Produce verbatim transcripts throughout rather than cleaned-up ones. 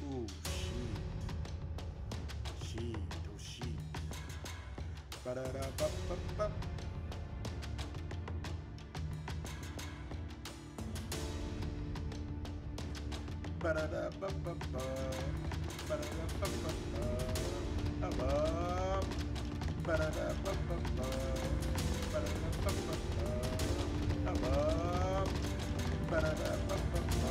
Ooh, shit. Shit, oh shit. Ba-da-da-ba-ba-ba. Ba-da-da-ba-ba-ba. Ba-da-da-ba-ba-ba. Ba-ba. Ba-da-da-ba-ba-ba. Ba-da-da-ba-ba-ba. Ba-ba. Ba-da-da-ba-ba-ba.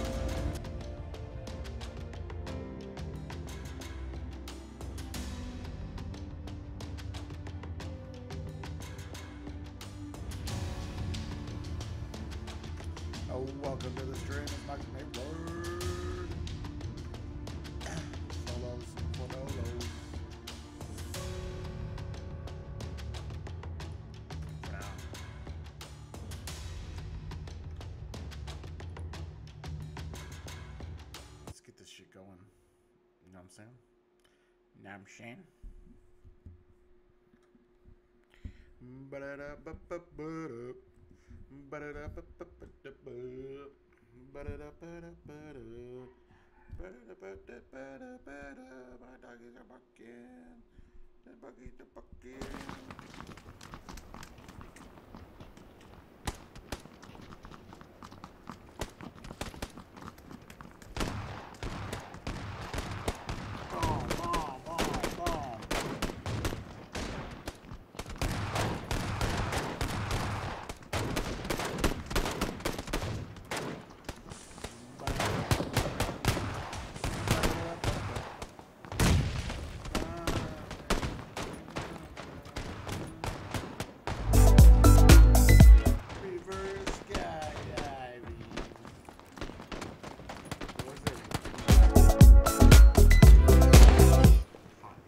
Oh, welcome to the stream. It's Mike Mayward. Solos for Dolos. Wow. Let's get this shit going. You know what I'm saying? You know what I'm saying? Ba-da-da-ba-ba-ba-da. Ba-da-da-ba-ba-ba-da. Ba-da-da-ba-da-ba-da. Ba-da-da-ba-da-ba-da-ba-da. My doggies are bucking. The buggies are bucking. Boom, boom, boom, boom. Reverse skydiving. What was it? Hot.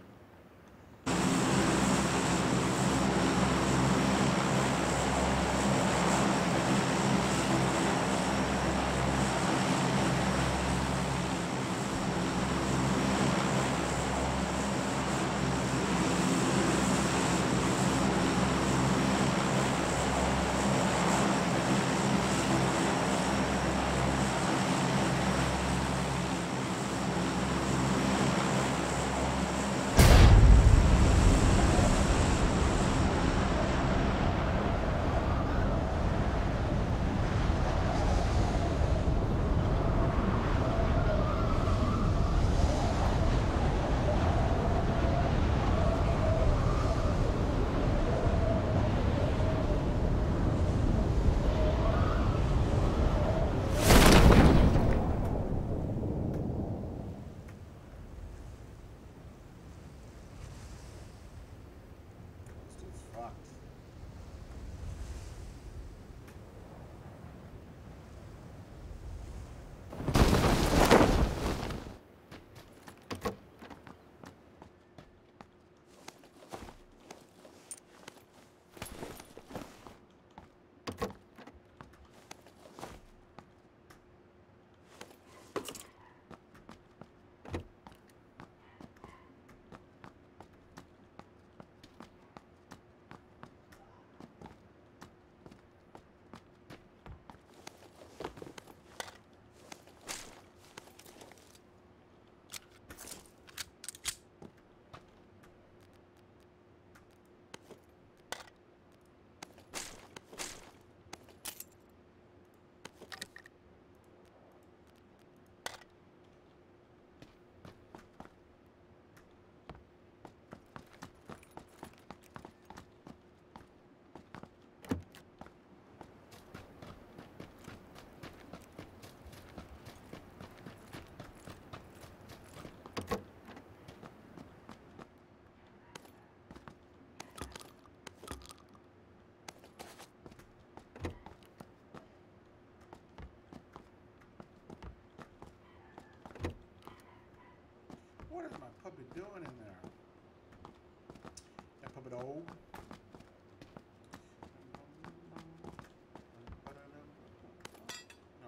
This dude's fucked. What is my puppet doing in there? That puppet old. No.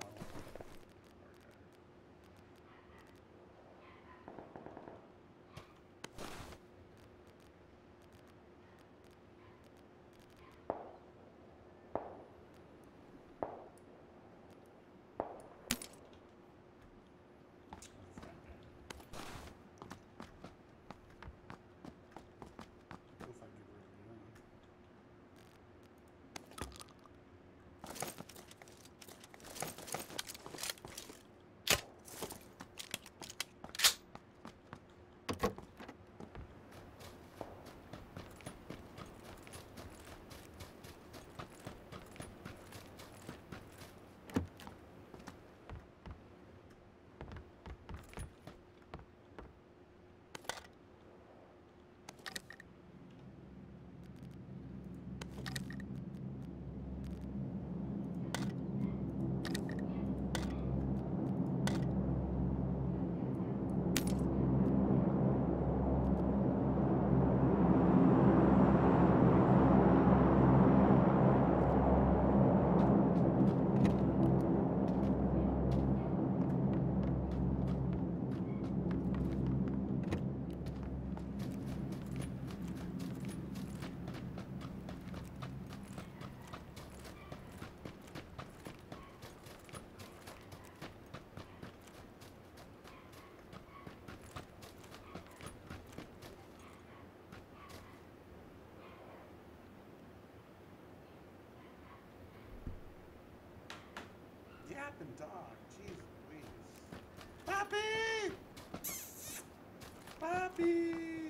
fucking dog. Jeez Louise. Poppy! Poppy!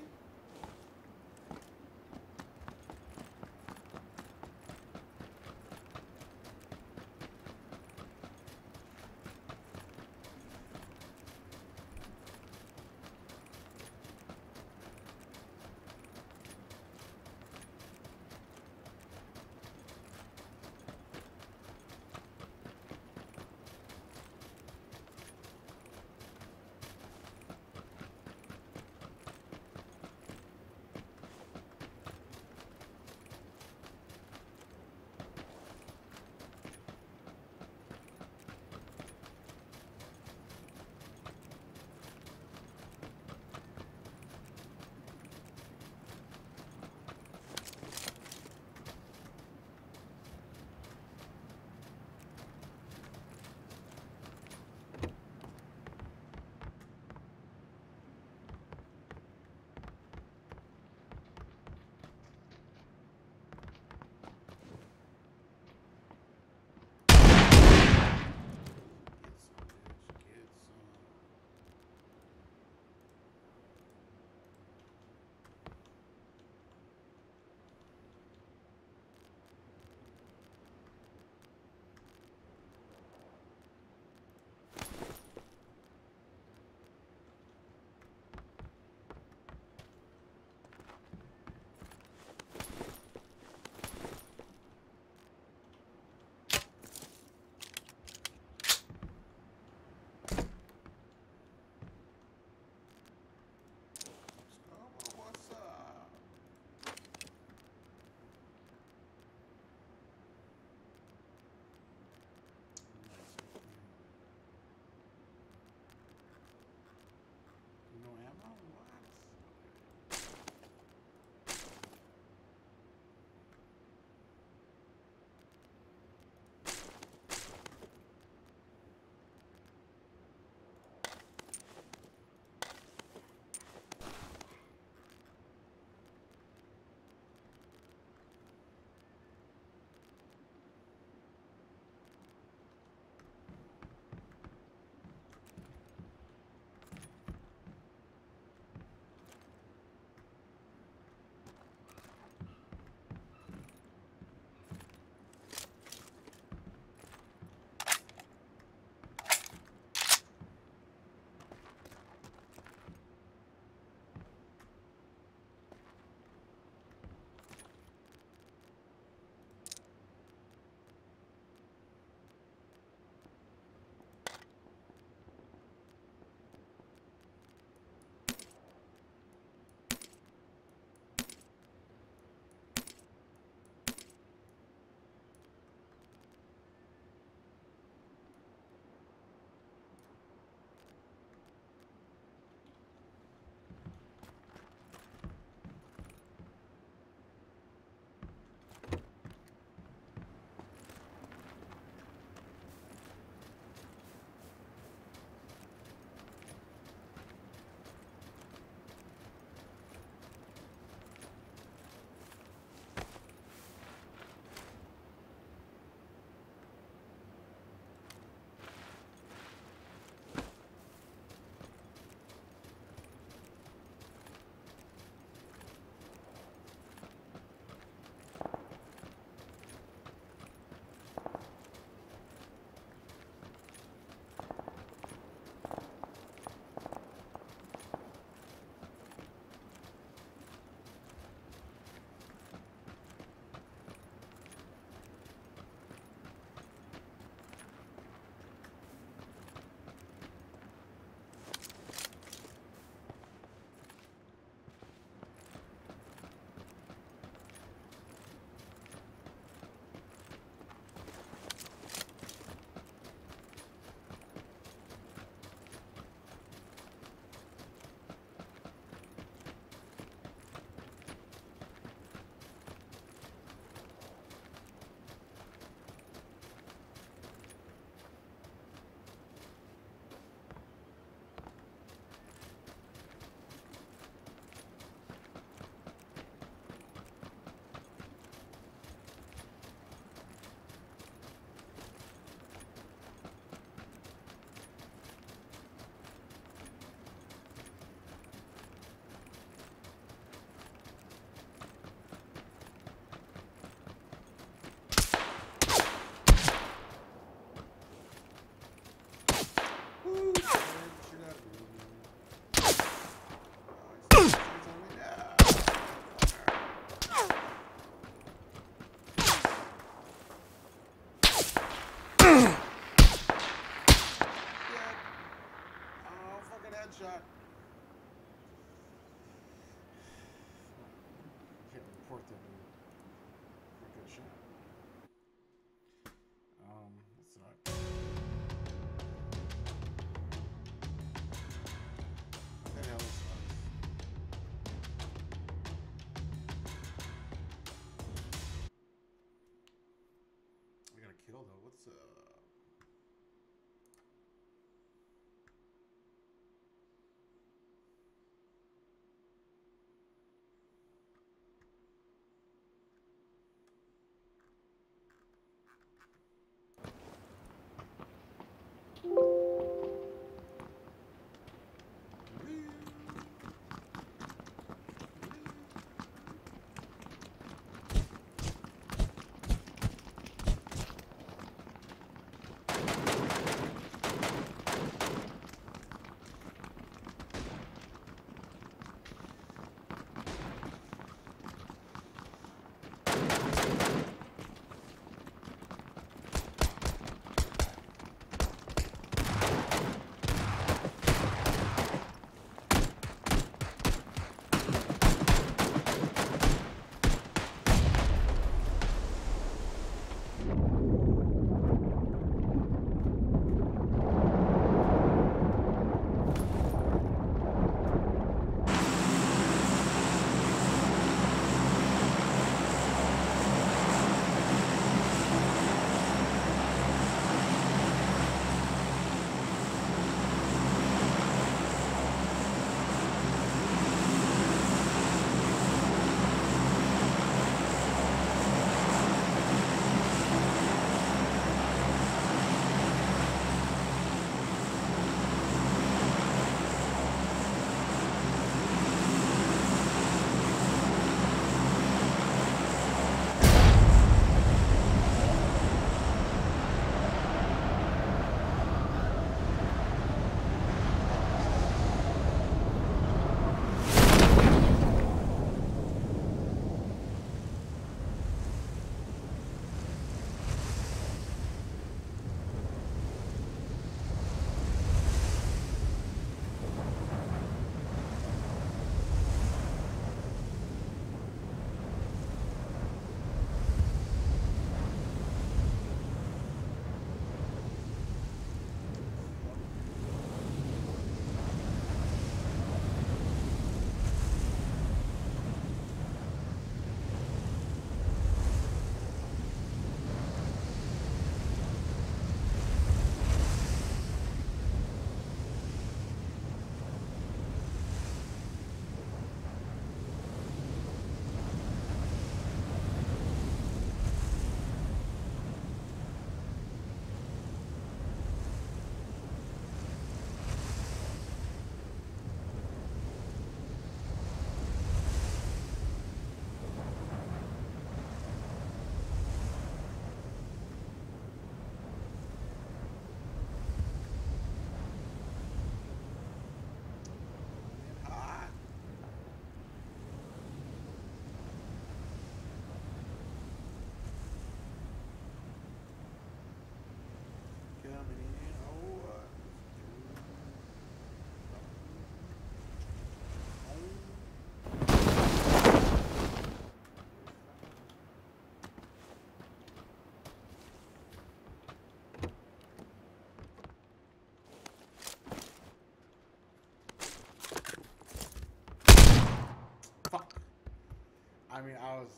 mean, I was.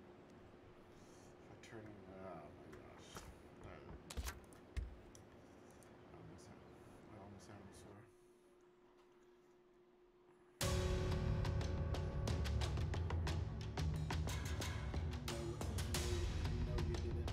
I turn it. Oh my gosh. I, I almost had. I almost had him swear. No, no, no, you didn't.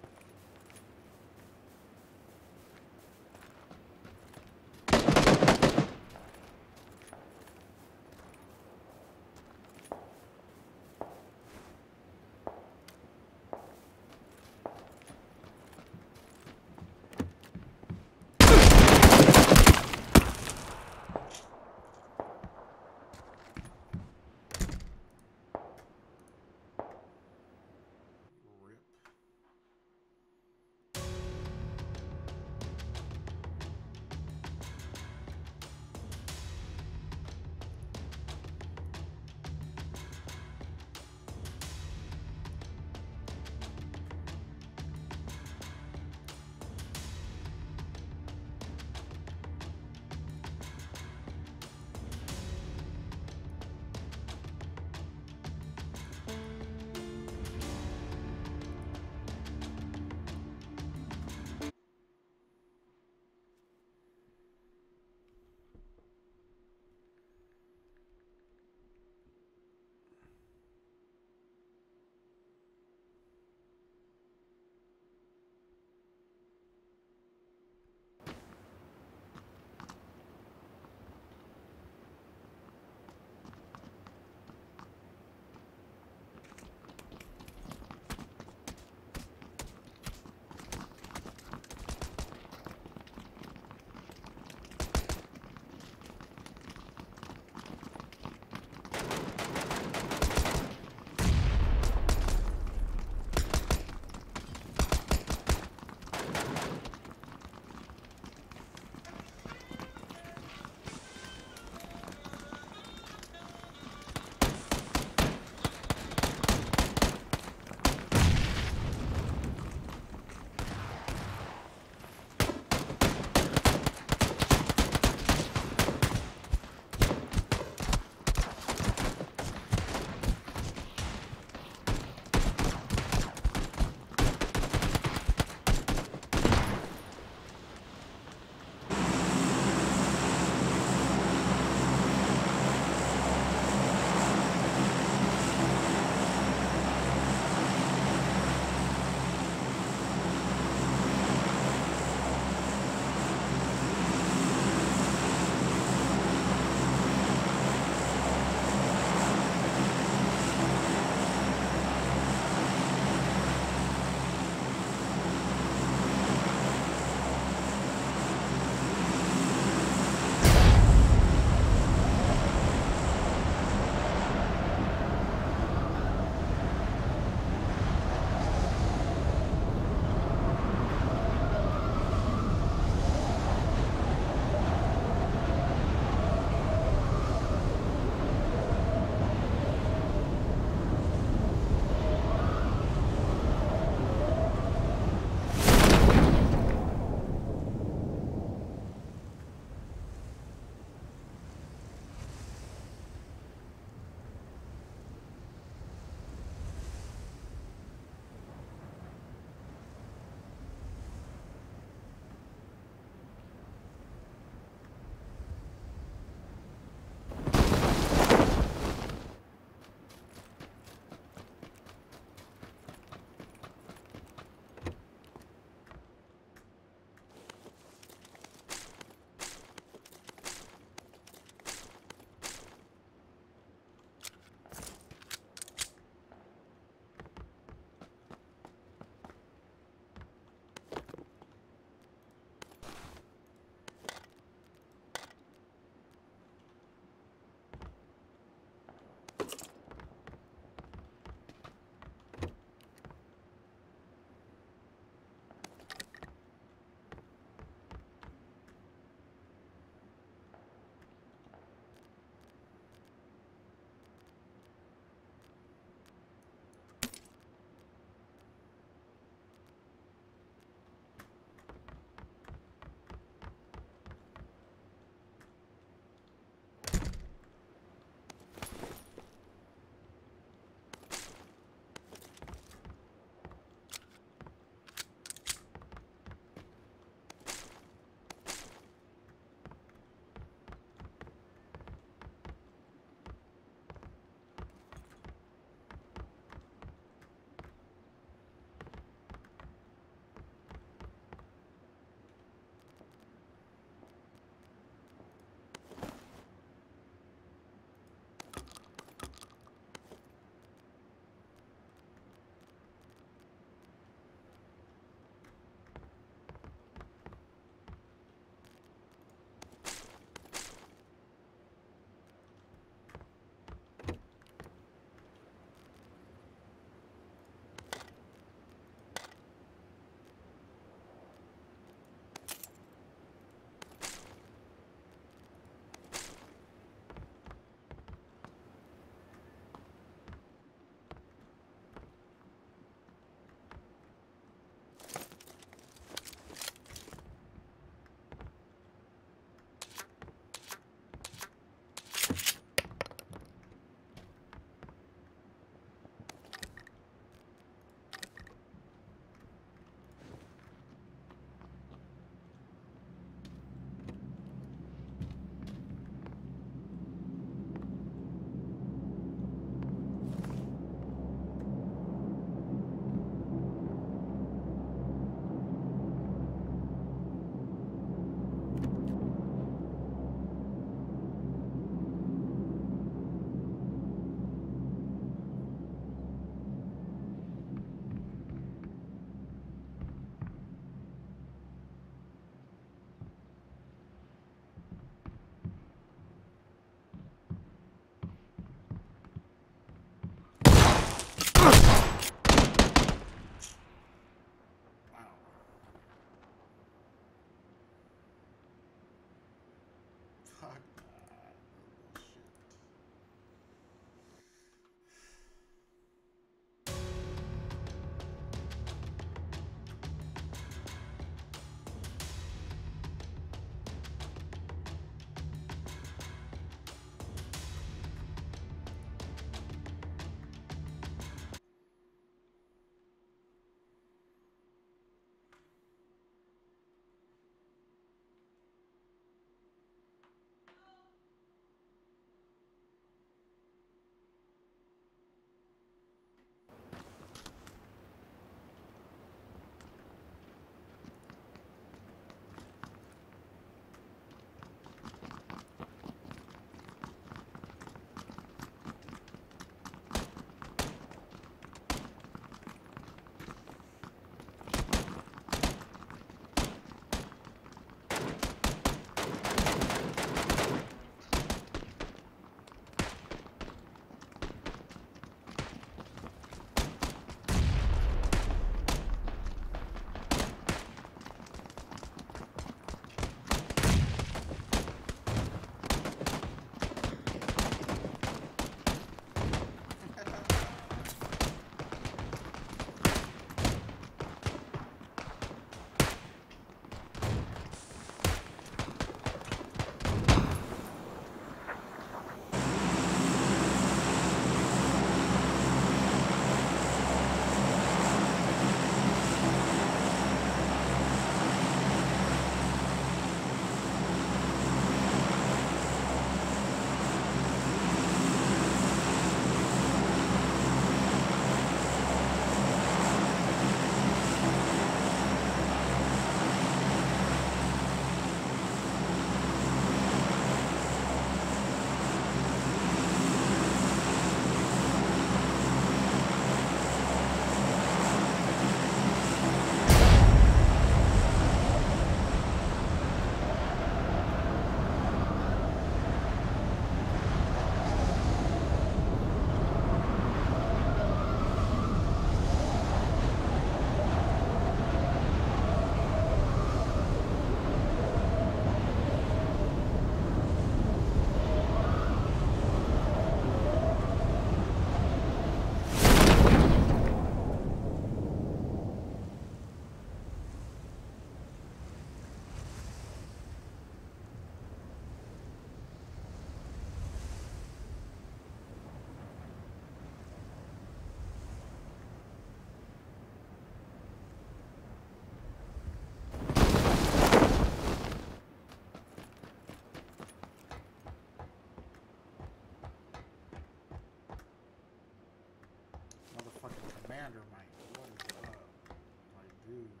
Commander Mike, what is up? My dude.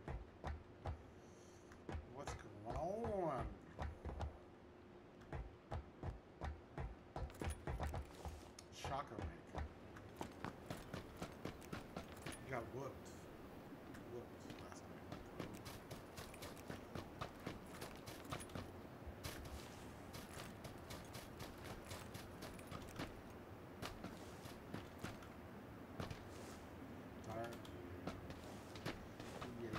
What's going on? Shaka Mike. You got whooped. Whooped last night. Tired? Yes.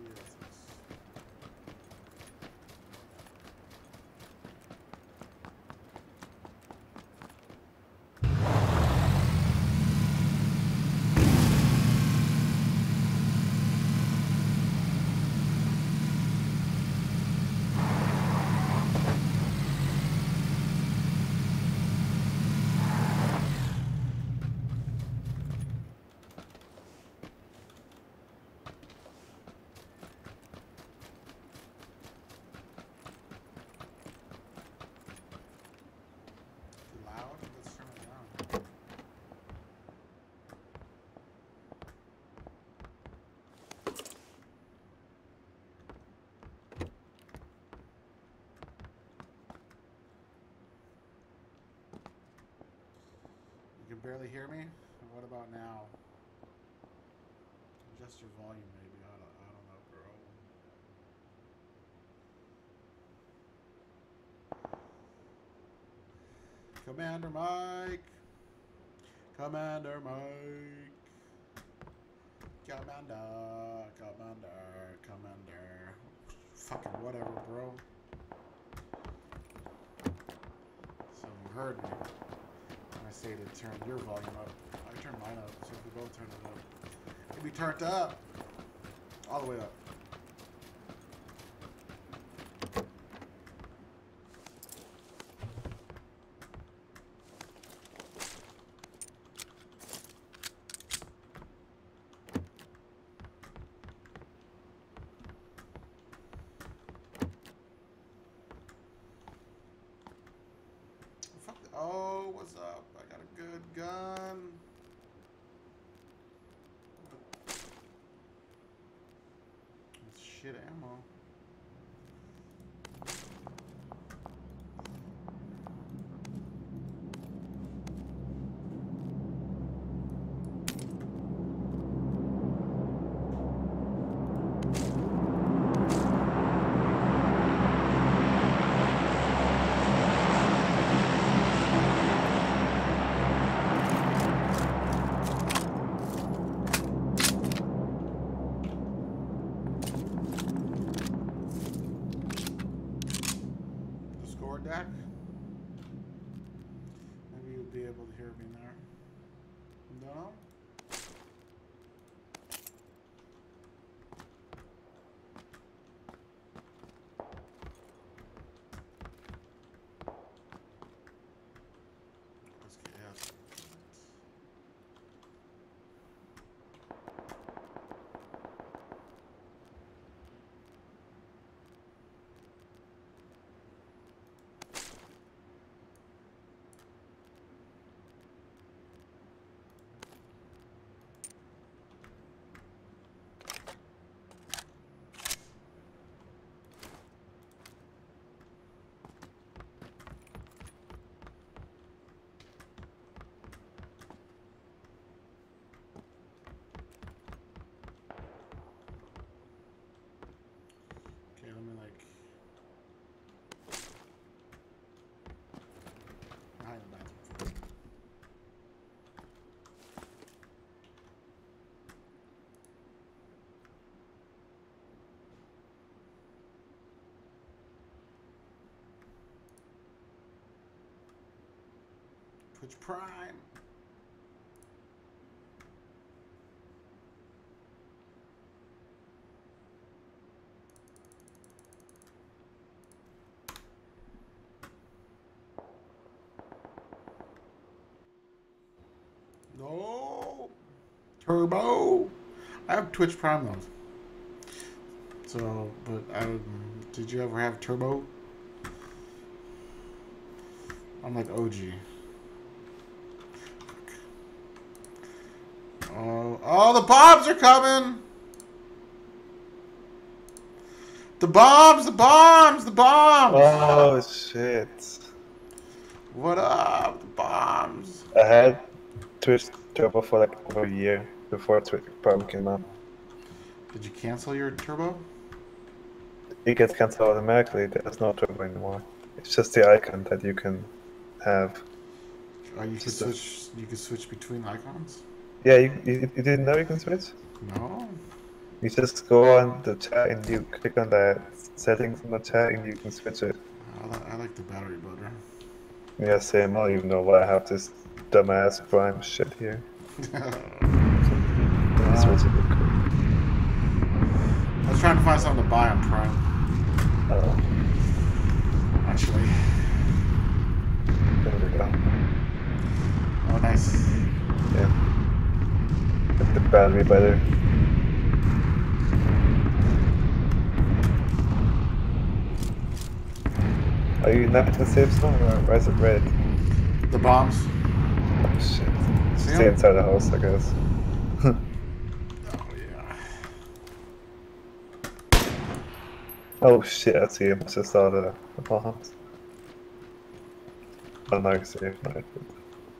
Loud? Let's turn it down. You can barely hear me? What about now? Adjust your volume maybe. I don't, I don't know, bro. Commander Mike. Commander Mike. Commander. Commander. Commander. Fucking whatever, bro. So you heard me. When I say to turn your volume up, I turn mine up. So if we both turn it up, it'll be turned up. All the way up. Fuck the, oh, what's up? I got a good gun. It's shit ammo. Discord deck. Maybe you'll be able to hear me there. No? Let's get yes. Okay, let me like behind the bathroom. Twitch Prime. No. Turbo. I have Twitch Prime though. So, but I did you ever have Turbo? I'm like O G. Oh, oh, the bombs are coming! The bombs, the bombs, the bombs! Oh shit! What up, the bombs? I had Twitch Turbo for like over a year before Twitch Prime came out. Did you cancel your turbo? It gets cancelled automatically. There's no Turbo anymore. It's just the icon that you can have. Oh, you could Just a- switch. You could switch between icons. Yeah, you, you, you didn't know you can switch? No. You just go on the chat and you click on that settings in the chat and you can switch it. I, li I like the battery better. Yeah, same. I don't even know why I have this dumbass Prime shit here. Let's switch it real quick. I was trying to find something to buy on Prime. Oh, Actually. there we go. Oh, nice. Yeah. Get the battery better. Are you not in the safe zone or why is it red? The bombs. Oh shit. See Stay 'em? inside the house, I guess. Oh yeah. Oh shit, I see him. I just saw the, the bombs. Oh, no, you're safe. No, you're good.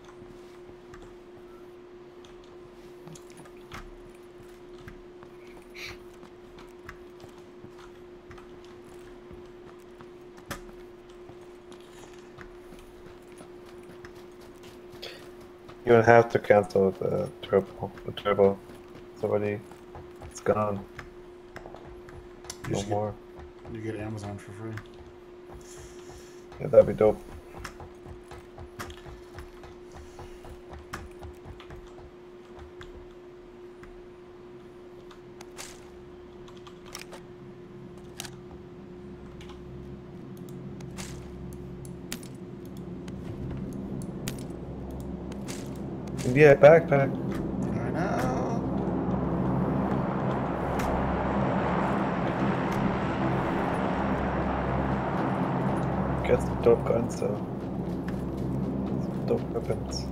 You don't have to cancel the turbo. The turbo. It's already. It's gone. You No should more. get, you get Amazon for free. Yeah, that'd be dope. Yeah, backpack. I know. Get some dope guns though. Some dope weapons.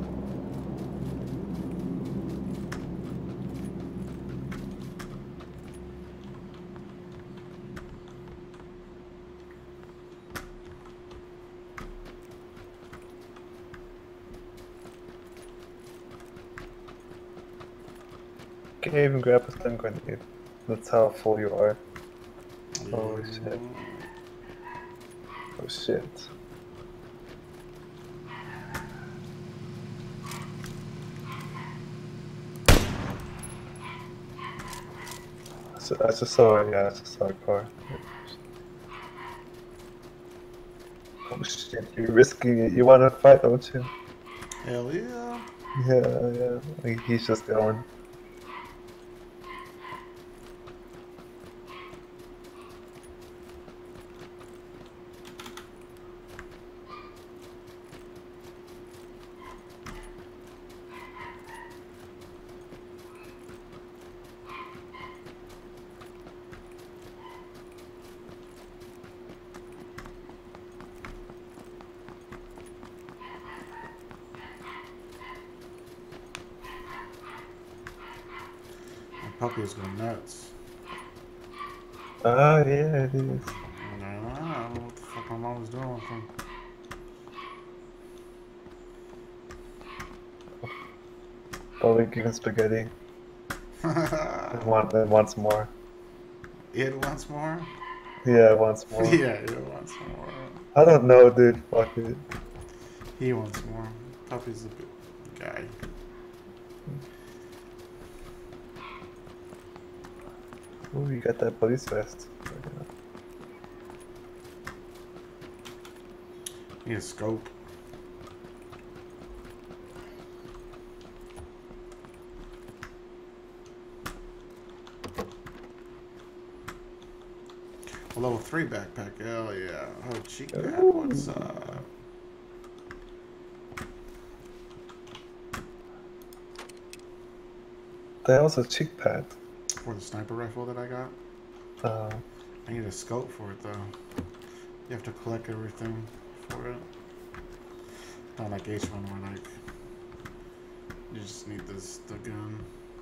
Can you even grab a stun grenade? That's how full you are. Holy shit. Oh shit. So I just saw, yeah, I just saw a car. Oh shit, you're risking it. You wanna fight, don't you? Hell yeah. Yeah, yeah. Like, he's just going. My puppy is going nuts. Ah, yeah, it is. And I don't know what the fuck my mom was doing with him. Probably giving spaghetti. And want, and wants more. It wants more? Yeah, wants more. Yeah, it wants more. I don't know, dude. Fuck it. He wants more. Puppy's a big guy. Ooh, you got that police vest. Need a scope. A level three backpack, hell yeah. Oh, cheek pad, what's up? They also cheek pad. For the sniper rifle that I got? Uh, I need a scope for it though. You have to collect everything for it. Not like H one where like you just need this the gun.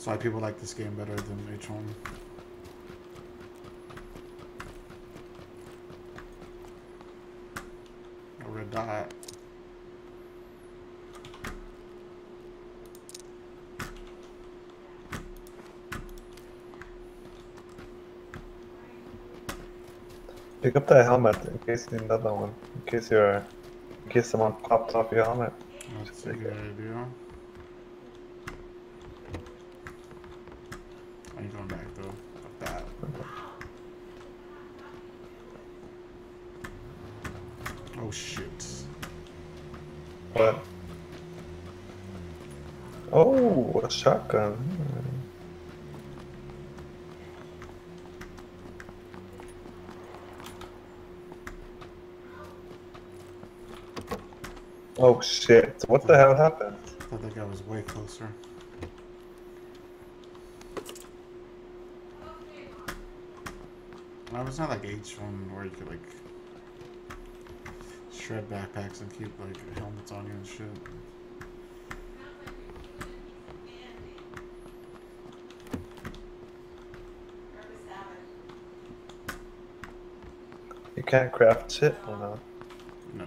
why people like this game better than H one. A red dot. Pick up that helmet in case you need another one. In case you're, in case someone popped off your helmet. That's a good idea. I ain't going back though. Fuck that. Oh shit. What? Oh, a shotgun. Oh shit, what the hell happened? I thought that guy was way closer. Well, it's not like H one where you could like shred backpacks and keep like helmets on you and shit. You can't craft shit or not? No.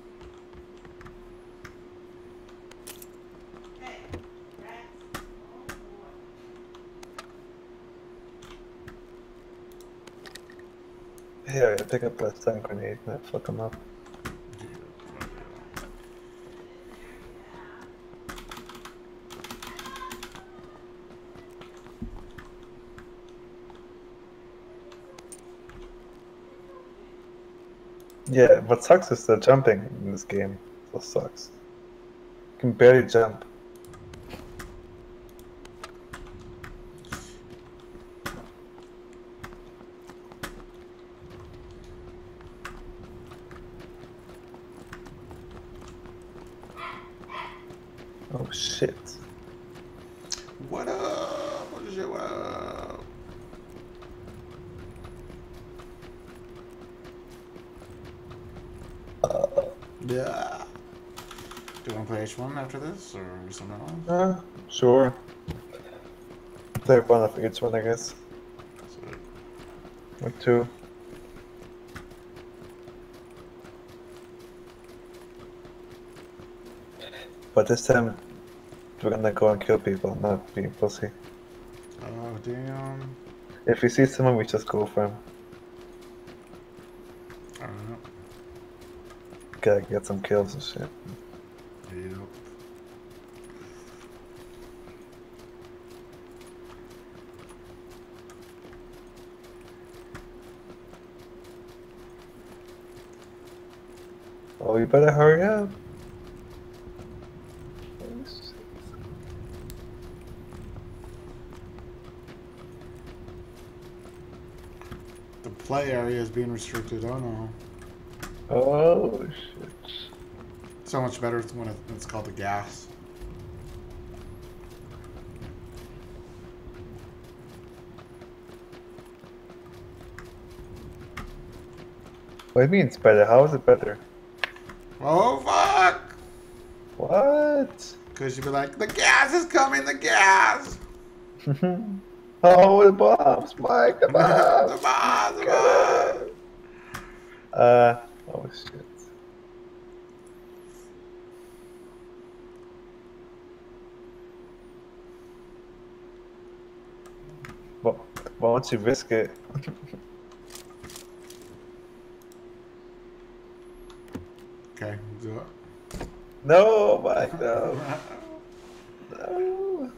Here, pick up that stun grenade and fuck him up. Yeah, what sucks is the jumping in this game. That sucks. You can barely jump. Oh shit. What up? What is your up? Yeah. Do you want to play H one after this, or something else? Uh, sure. Play one of each one, I guess. So, Or two. But this time, we're gonna go and kill people, not be pussy. oh, damn. If we see someone, we just go for him. I don't know. Gotta get some kills and shit. Yep. Oh, you better hurry up. The play area is being restricted. Oh no. Oh shit. So much better when it- it's called the gas. What do you mean it's better? How is it better? Oh fuck! What? Cause you'd be like, the gas is coming, the gas! Oh, the bombs, Mike, the the bombs! bombs, the bombs! Uh, oh shit. Well, why don't you risk it? Okay, do it. No, Mike, no. No.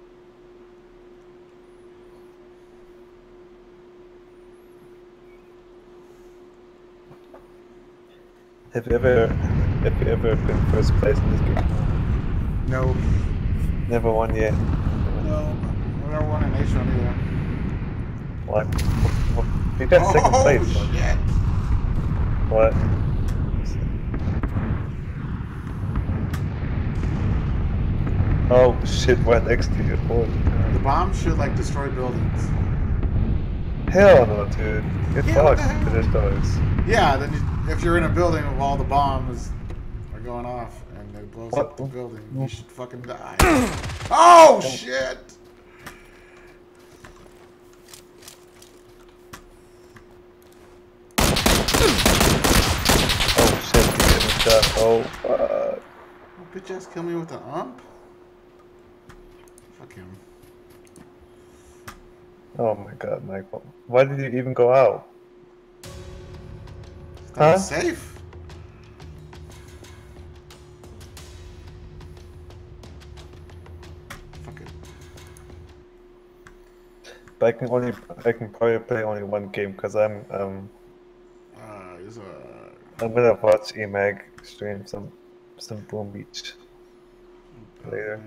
Have you ever, have you ever been first place in this game? No. Never won yet. No. I never won an H one either. What? You got second Oh, place. shit! What? Oh shit, right next to you. Holy The God. bomb should like destroy buildings. Hell no, dude. Get Yeah, what fucked the to hell? this doors. Yeah, then you, if you're in a building with all the bombs are going off and it blows What? up the building, you should fucking die. Oh shit! Oh, fuck. Bitch ass kill me with the ump? Fuck him. Oh my god, Michael. Why did you even go out? That Huh? was safe. Fuck it. But I can only, I can probably play only one game because I'm, um, Uh, is a. I'm gonna watch E Mag stream some, some Boom Beach later.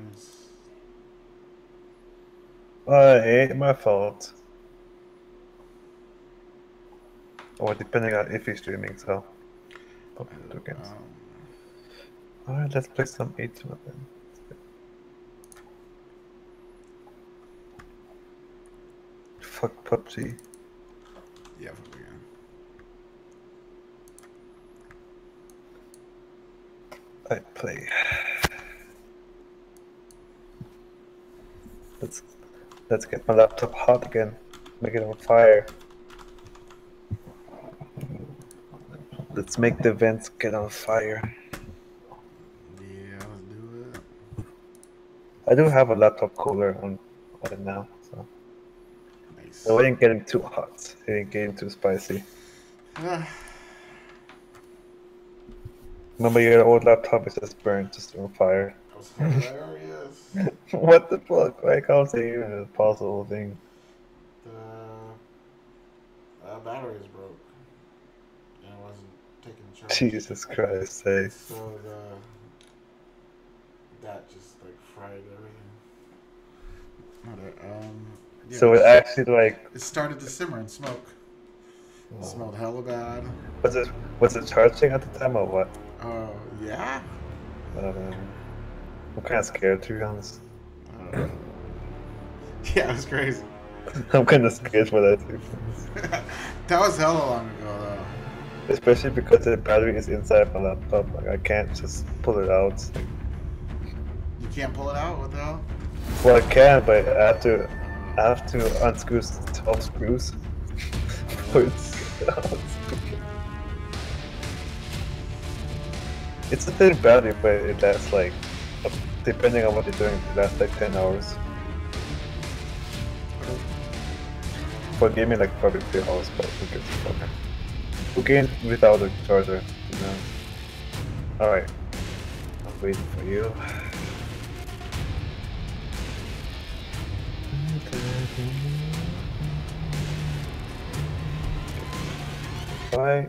Uh, it ain't my fault. Or depending on if he's streaming, so. Oh, two games. Um, Alright, let's play some H one then. Fuck P U B G. yeah, fuck again. I play. Let's let's get my laptop hot again. Make it on fire. Let's make the vents get on fire. Yeah, let's do it. I do have a laptop cooler on right now, so Nice. no, it ain't getting too hot. It ain't getting too spicy. Ah, Remember your old laptop is just burned, just on fire. that was hilarious. What the fuck? I can't say even a possible thing. The uh, batteries broke. And it wasn't taking charge. Jesus Christ, say. So the that just like fried everything. Not a, um. Yeah, So it actually like it started to simmer and smoke. It smelled hella bad. was it was it charging at the time or what? Oh, uh, yeah? Um, I'm kind of scared to be honest. Uh, yeah, it was crazy. I'm kind of scared for that too. That was hella long ago, though. Especially because the battery is inside my laptop. Like I can't just pull it out. You can't pull it out? What the hell? Well, I can, but I have to I have to unscrew twelve screws. For it to get out. It's a thin battery, but it lasts like, depending on what you're doing, it lasts like ten hours. For gaming, like probably three hours, but who gives a fuck? Who games without a charger, you know? Alright. I'm waiting for you. Bye.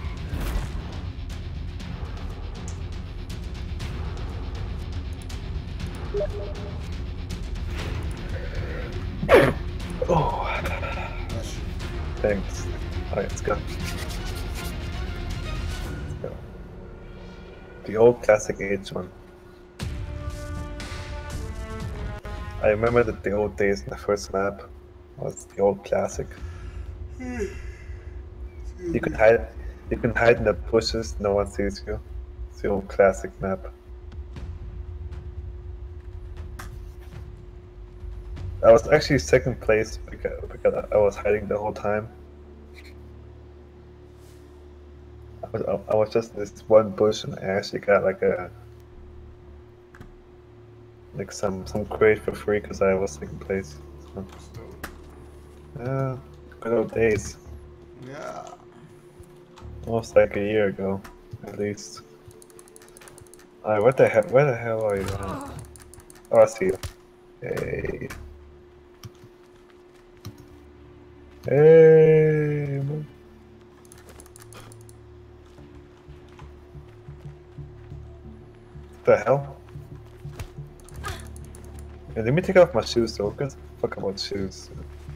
Oh, thanks. Alright, let's go. Let's go. The old classic H one. I remember that the old days in the first map was the old classic. You can hide, you can hide in the bushes, no one sees you. It's the old classic map. I was actually second place because, because I was hiding the whole time. I was, I was just in this one bush and I actually got like a like some some crate for free because I was second place. So, yeah, good old days. Yeah. Almost like a year ago, at least. Alright, what the hell? Where the hell are you? Man? Oh, I see you. Hey. Hey. Man. What the hell? Yeah, let me take off my shoes though, because fuck about shoes.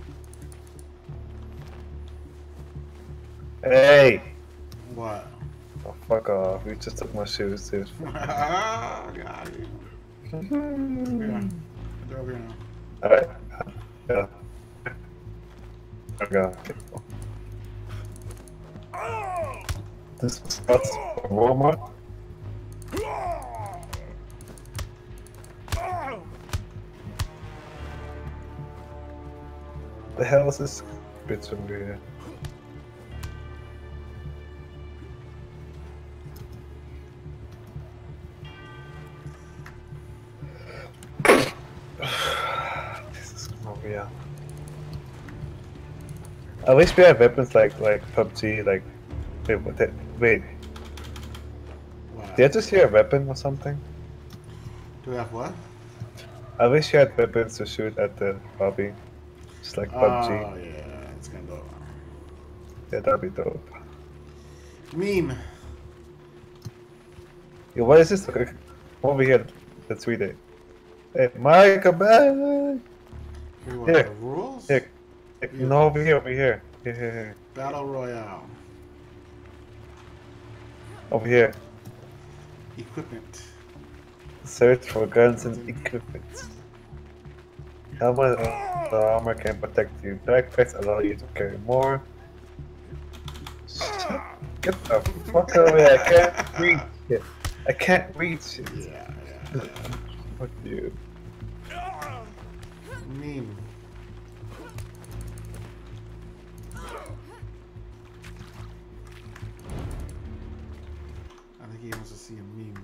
Hey! What? Oh, fuck off. You just took my shoes, dude. Got you. Yeah. They're over here now. Alright. Yeah. Okay. This was spots from Walmart. The hell is this bitch over here? I wish we had weapons like like P U B G. Like, wait, what the, wait. What? Did I just hear a weapon or something? Do we have what? I wish you had weapons to shoot at the lobby, just like P U B G. Oh yeah, it's kind of Yeah, that'd be dope. meme. Yo, what is this? Okay, come over here. Let's read it. Hey, Mike, come back! Here, what, Here. the rules? Here, here. Yeah. No, over here, over here. Here, here, here. Battle Royale. Over here. Equipment. Search for guns and equipment. Helmet and the armor can protect you. Backpacks allow you to carry more. Get the fuck away! I can't reach it. I can't reach it. Yeah, yeah, Fuck you. yeah. Meme. I think he wants to see a meme.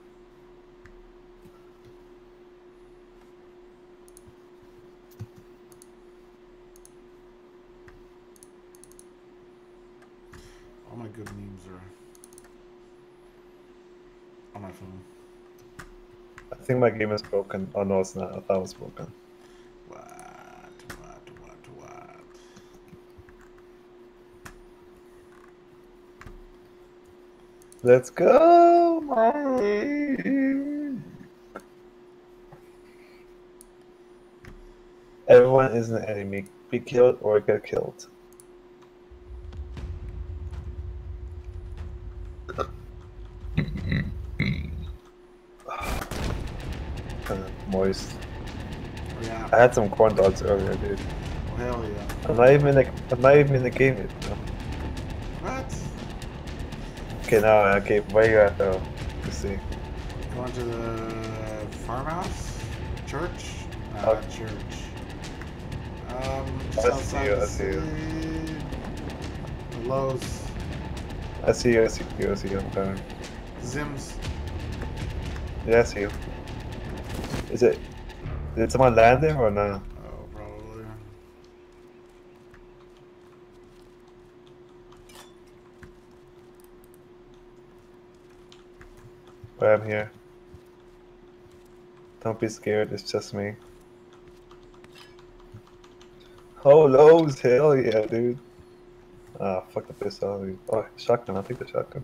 All my good memes are on my phone. I think my game is broken. Oh no, it's not. I thought it was broken. What? What? What? What? Let's go, Mike. Everyone is an enemy. Be killed or get killed. Kinda moist. Yeah. I had some corn dogs earlier, dude. Oh, hell yeah. I'm not even in the, I'm not even in the game yet. No. What? Okay, now, okay, where you at though? Let's see. Going to the farmhouse? Church? Uh, Oh. not church. Um, just I see outside you, the I see you. city. The Lowe's. I see you, I see you, I see you. I'm coming. Zims. Yeah, I see you. Is it, did someone land there or no? Oh, probably. But I'm here. Don't be scared, it's just me. Oh, Lowe's, hell yeah, dude. Ah, fuck the pistol. Oh, shotgun, I'll take the shotgun.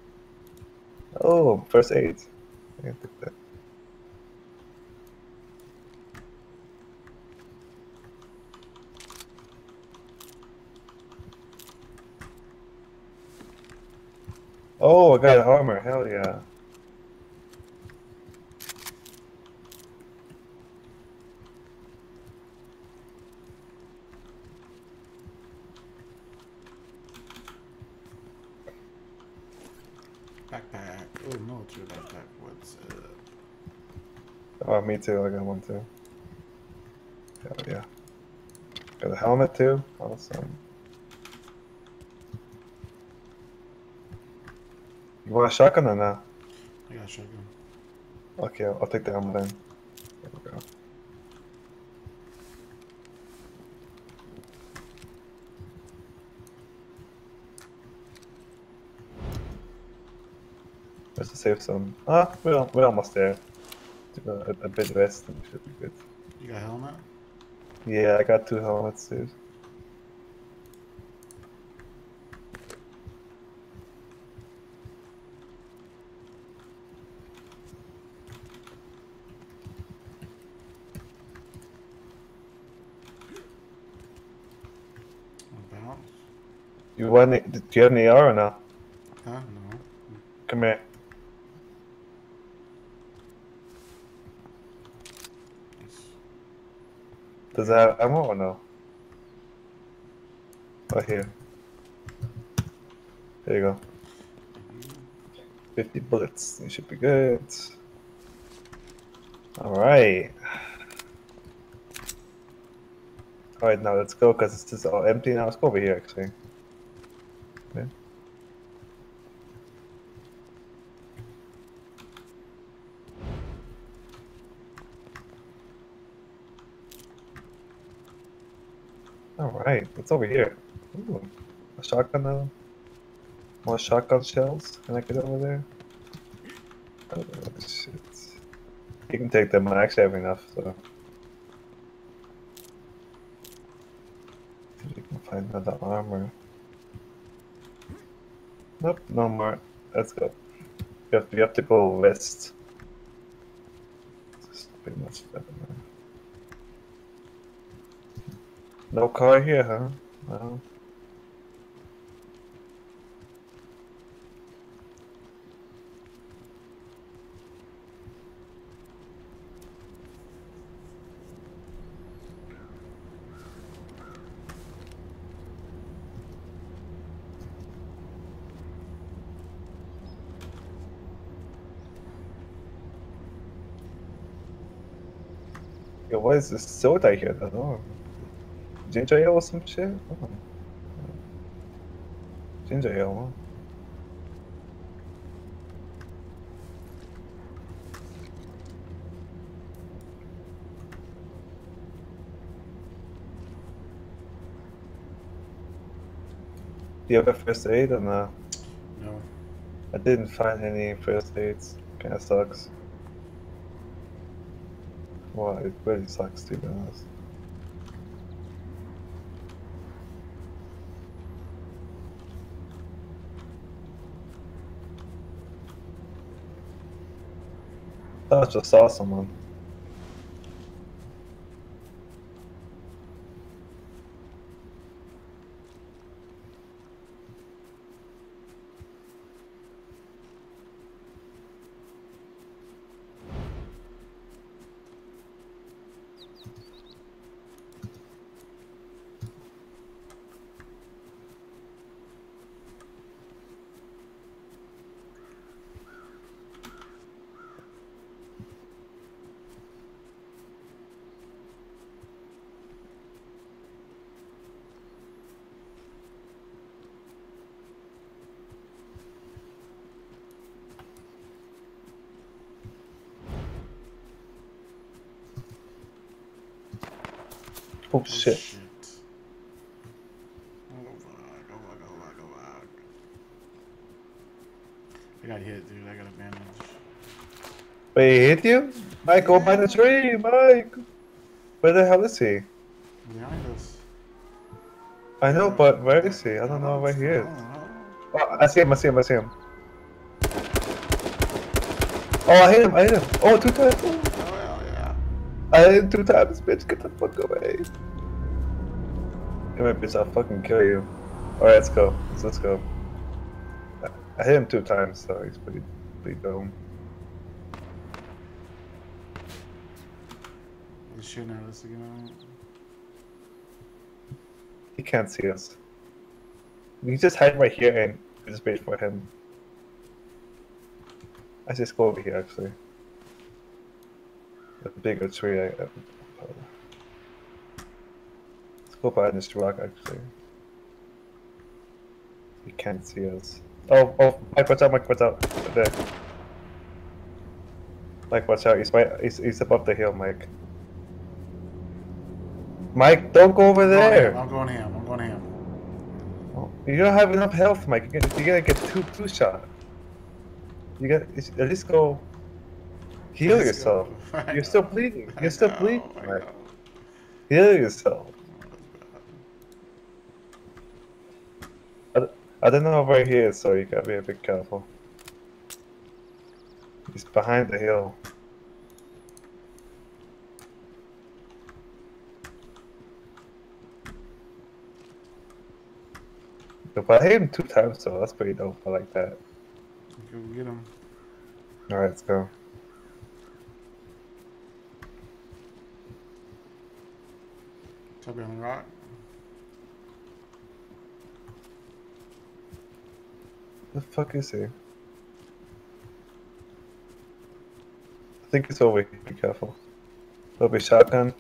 Oh, first aid. I can take that. Oh, I got armor, hell yeah. Backpack. Oh, military backpack. What's up? Oh, me too, I got one too. Hell yeah. Got a helmet too? Awesome. You want a shotgun or not? I got a shotgun. Okay, I'll, I'll take the helmet then. There we go. There's a safe zone. Ah, we're, al- we're almost there. Do A, a bit rest and we should be good. You got a helmet? Yeah, I got two helmets, dude. About? You want any, do you have an A R or not? Huh? No. Come here. It's Does it have ammo or no? Right here. There you go. fifty bullets. You should be good. Alright. Alright, now let's go because it's just all empty now. Let's go over here actually. Okay. Alright, it's over here. Ooh, a shotgun now. More shotgun shells. Can I get over there? Oh shit. You can take them. I actually have enough, so. See if we can find another armor. Nope, no more. Let's go. You have to, you have to go west. This is pretty much better now. No car here, huh? No. Yo, what is this soda here? I don't know. Ginger ale or some shit? Oh. Ginger ale, huh? Do you have a first aid or no? No. I didn't find any first aids. Kinda sucks. Well, it really sucks to be honest. I just saw someone. Oh, Oh shit. shit. Oh fuck, oh fuck, oh fuck, oh fuck. I got hit, dude. I got a bandage. Wait, he hit you? Mike, go behind the tree, Mike! Where the hell is he? Behind us. I know, but where is he? I don't know where he is. Oh, I see him, I see him, I see him. Oh, I hit him, I hit him. Oh, two times. Oh, hell yeah. I hit him two times, bitch. Get the fuck away. Come here, bitch. I'll fucking kill you. Alright, let's go. Let's, let's go. I, I hit him two times, so he's pretty, pretty dumb. He's shooting at us again. He can't see us. We can just hide right here and just wait for him. I just go over here, actually. A bigger tree. I, I, let's go behind this rock, actually. He can't see us. Oh, oh, Mike, watch out, Mike, watch out. Right there. Mike, watch out. He's right. He's, he's above the hill, Mike. Mike, don't go over there. I'm going ham. I'm going ham. Oh, you don't have enough health, Mike. You're gonna, you're gonna get two two shot. You got at least go heal Let's yourself. go. You're still bleeding. You're still I know, bleeding, I Mike. know. Heal yourself. I, I don't know where he is, so you gotta be a bit careful. He's behind the hill. But I hit him two times, so that's pretty dope. I like that. Go get him. Alright, let's go. Tubby on the rock. The fuck is he? I think it's over here. Be careful. There'll be shotgun.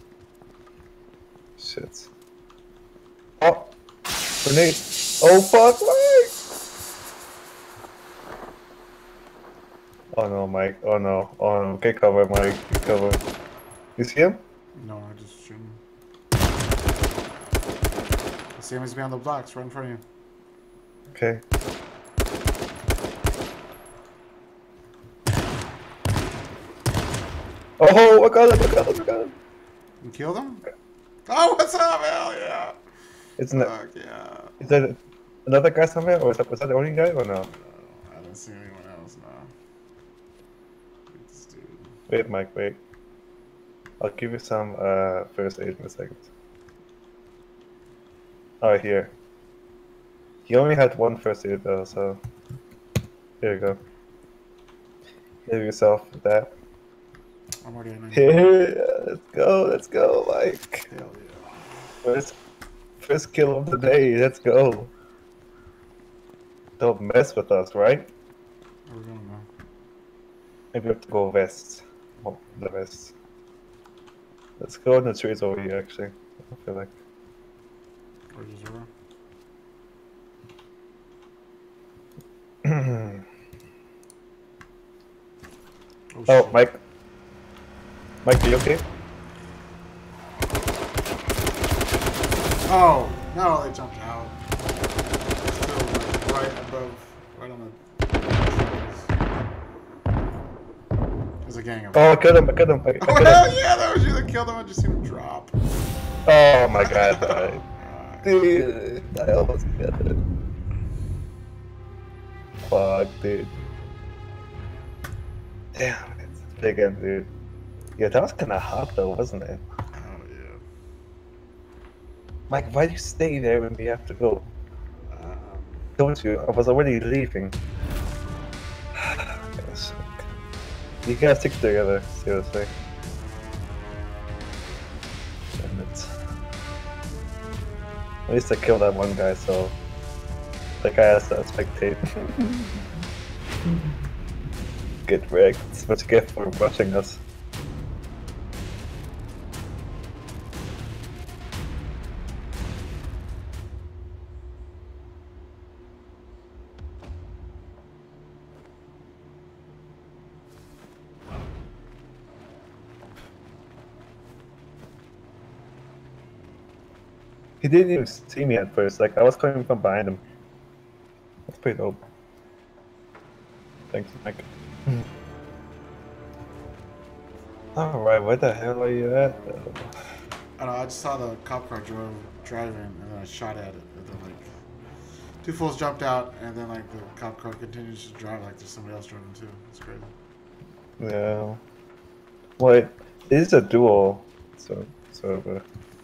Shit. Oh! Grenade! Oh fuck, Mike! Oh no, Mike. Oh no. Oh no. Get cover, Mike. Get cover. You see him? No, I just shooting. Same as behind the blocks, right in front of you. Okay. Oh, I got him, I got him, I got him. You killed him? Oh, what's up? Hell yeah. Isn't it? Fuck yeah. Is there another guy somewhere, or is that, was that the only guy, or no? No, I don't see anyone else now. This dude. Wait, Mike, wait. I'll give you some uh, first aid in a second. Oh, here. He only had one first aid though, so here you go. Give yourself that. I'm already in. Here, let's go, let's go, Mike. Hell yeah. First, first kill of the day, let's go. Don't mess with us, right? Where are we going now? Maybe we have to go west. Oh, the west. Let's go in the trees over here, actually. I feel like. Where's Zora? Oh, Oh, shit. Mike. Mike, are you okay? Oh, no, they jumped out. Still like, right above, right on the. There's a gang of Oh, I killed him, I killed him. I, I Oh, killed hell him. yeah, that was you that killed him. I just seen him drop. Oh my god, Mike. Uh, Dude, I almost got it. Fuck, dude. Damn, it's big end, dude. Yeah, that was kinda hot though, wasn't it? oh, yeah. Mike, why do you stay there when we have to go? Um, Don't you? I was already leaving. Yes. You gotta stick together, seriously. Damn it. At least I killed that one guy, so that guy has to spectate. Get wrecked. That's what you get for watching us. He didn't even see me at first, like I was coming from behind him. That's pretty dope. Thanks, Mike. Alright, where the hell are you at though? I don't know, I just saw the cop car drove, driving, and then I shot at it, and then like, two fools jumped out, and then like the cop car continues to drive like there's somebody else driving too. It's crazy. Yeah. Well, it is a duel, so, so, uh,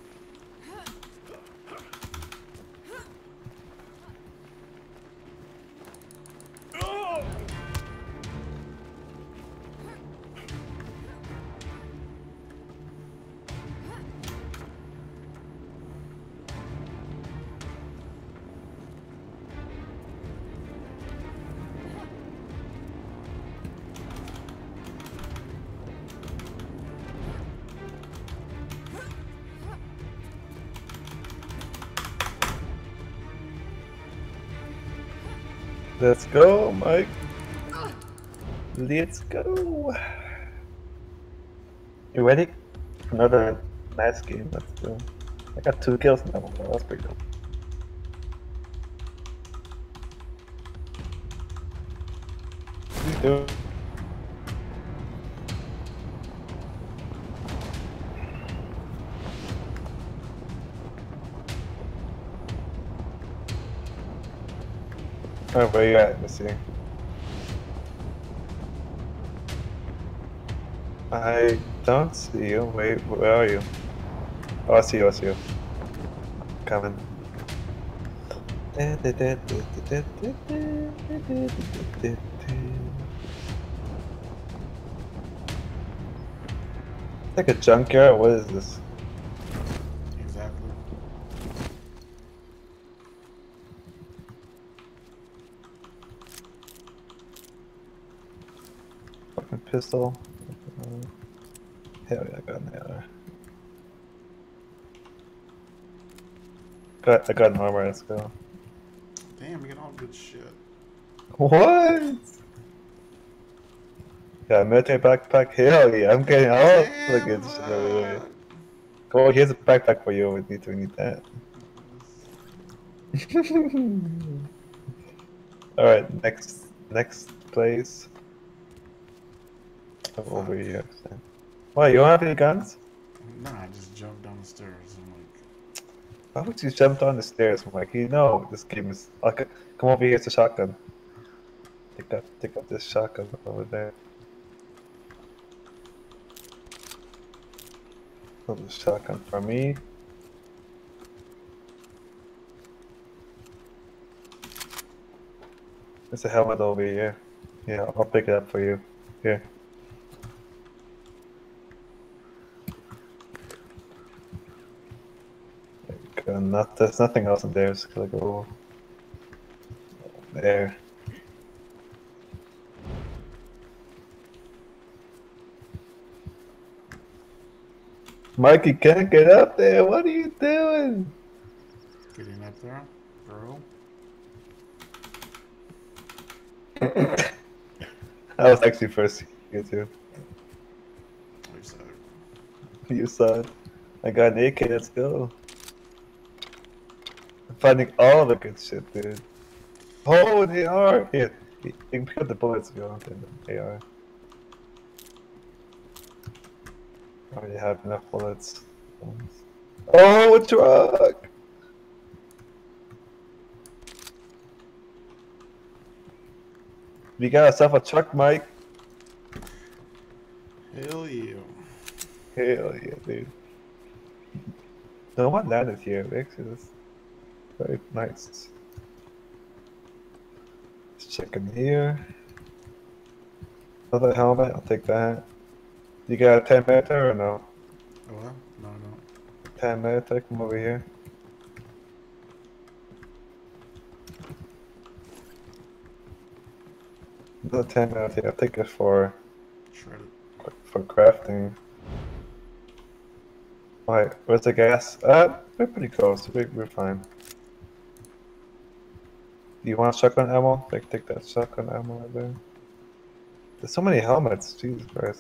let's go, Mike. Let's go. You ready? Another nice game. Let's go. I got two kills now. That's pretty good. You do. Oh, where you at? Let me see. I don't see you. Wait, where are you? Oh, I see you, I see you. Coming. Like a junkyard? What is this? Exactly. Fucking pistol. Hell yeah, I got an A R. Got, I got an armor, let's go. Damn, we get all good shit. What? Yeah, military backpack. Hell yeah, I'm getting all the good shit over there. Come on, here's a backpack for you. We need to we need that. Alright, next next place. I'm Fuck. over here. Why, you don't have any guns? Nah, I just jumped down the stairs. I'm like, Why would you jump down the stairs? I'm like, you know, this game is. Okay, come over here, it's a shotgun. Take up, take up this shotgun over there. Another shotgun for me. There's a helmet over here. Yeah, I'll pick it up for you. Here. There not, there's nothing else in there. Just gonna go there. Mike, you can't get up there. What are you doing? getting up there, bro. I was actually first here too. Wait a second. You saw it. I got an A K. Let's go. I'm finding all the good shit, dude. Oh, they are. Here, you can pick up the bullets if you want. They are. I already have enough bullets. Oh, a truck! We got ourselves a truck, Mike. Hell yeah. Hell yeah, dude. No one landed here, actually. That's very nice. Let's check in here. Another helmet, I'll take that. You got a ten meter or no? Oh, what? No, no. ten meter, come over here. Another ten meter, I'll take it for, Shredded. for crafting. Alright, where's the gas? Uh, we're pretty close, we're, we're fine. Do you want shotgun ammo? Like, take that shotgun ammo right there. There's so many helmets, Jesus Christ.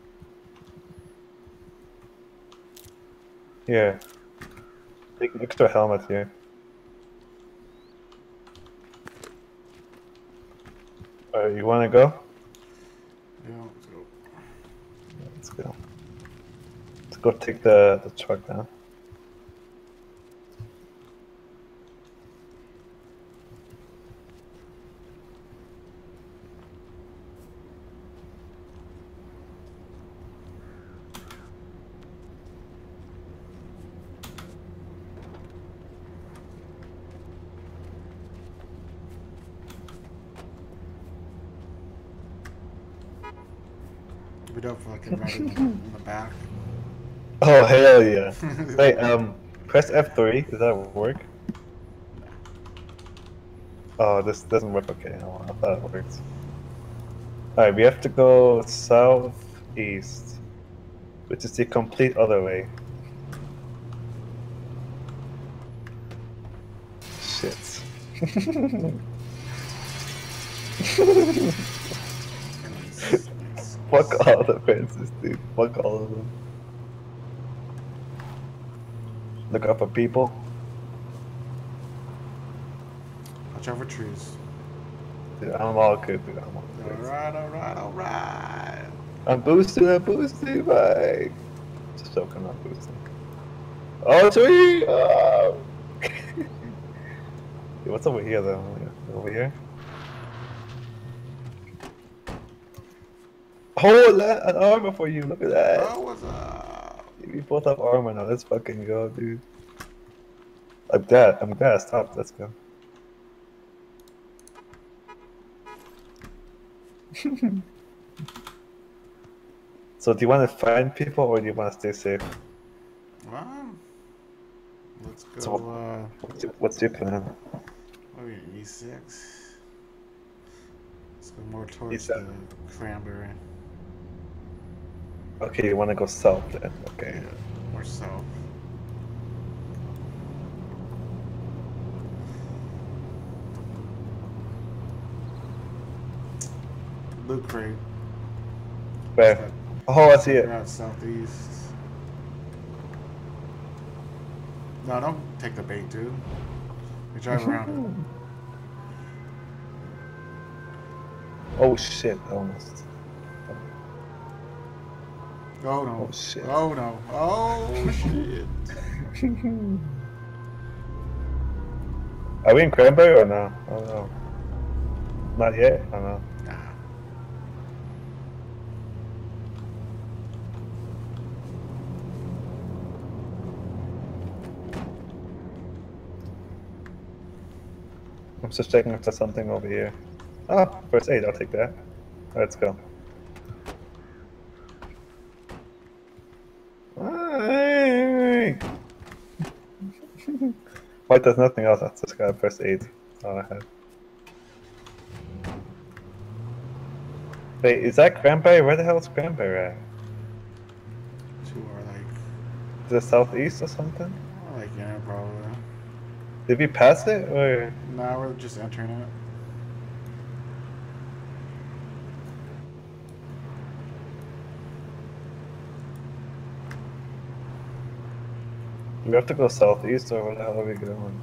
Here. Take an extra helmet here. Alright, you wanna go? Yeah, let's go. Let's go. Let's go take the, the truck down. We don't fucking right in the, in the back. Oh hell yeah! Wait, um, press F three. Does that work? Oh, this doesn't work. Okay, oh, I thought it worked. All right, we have to go southeast, which is the complete other way. Shit. Fuck all the fences, dude. Fuck all of them. Look out for people. Watch out for trees. Dude, I'm all good, dude. I'm all good. Alright, alright, alright. I'm boosting, I'm boosting, Mike. Just joking, I'm boosting. Oh, tree! Oh! Dude, what's over here, though? Over here? Oh, an armor for you. Look at that. Oh, what's up? We both have armor now. Let's fucking go, dude. I'm dead. I'm dead. Stop. Let's go. So, do you want to find people or do you want to stay safe? Well, let's go. So, uh, what's your, what's your plan? what are we in E six? Let's go more towards E seven. the Cranberry. Okay, you want to go south then? Okay. Yeah, more south. Loot crate. Where? Oh, I see it. We're out southeast. No, don't take the bait, dude. You drive around it. Oh shit, almost. Oh no. Oh shit. Oh no. Oh shit. Are we in Cranberry or no? I don't know. Not yet, I don't know. Nah. I'm just checking if there's something over here. Oh, first aid, I'll take that. Let's go. Hey! Why there's nothing else? I just got first aid. That's all I had. Wait, is that Cranberry? Where the hell is Cranberry at? Two are like, Is it southeast or something? like yeah, probably. Did we pass it or? Nah, we're just entering it. We have to go southeast or where the hell are we going?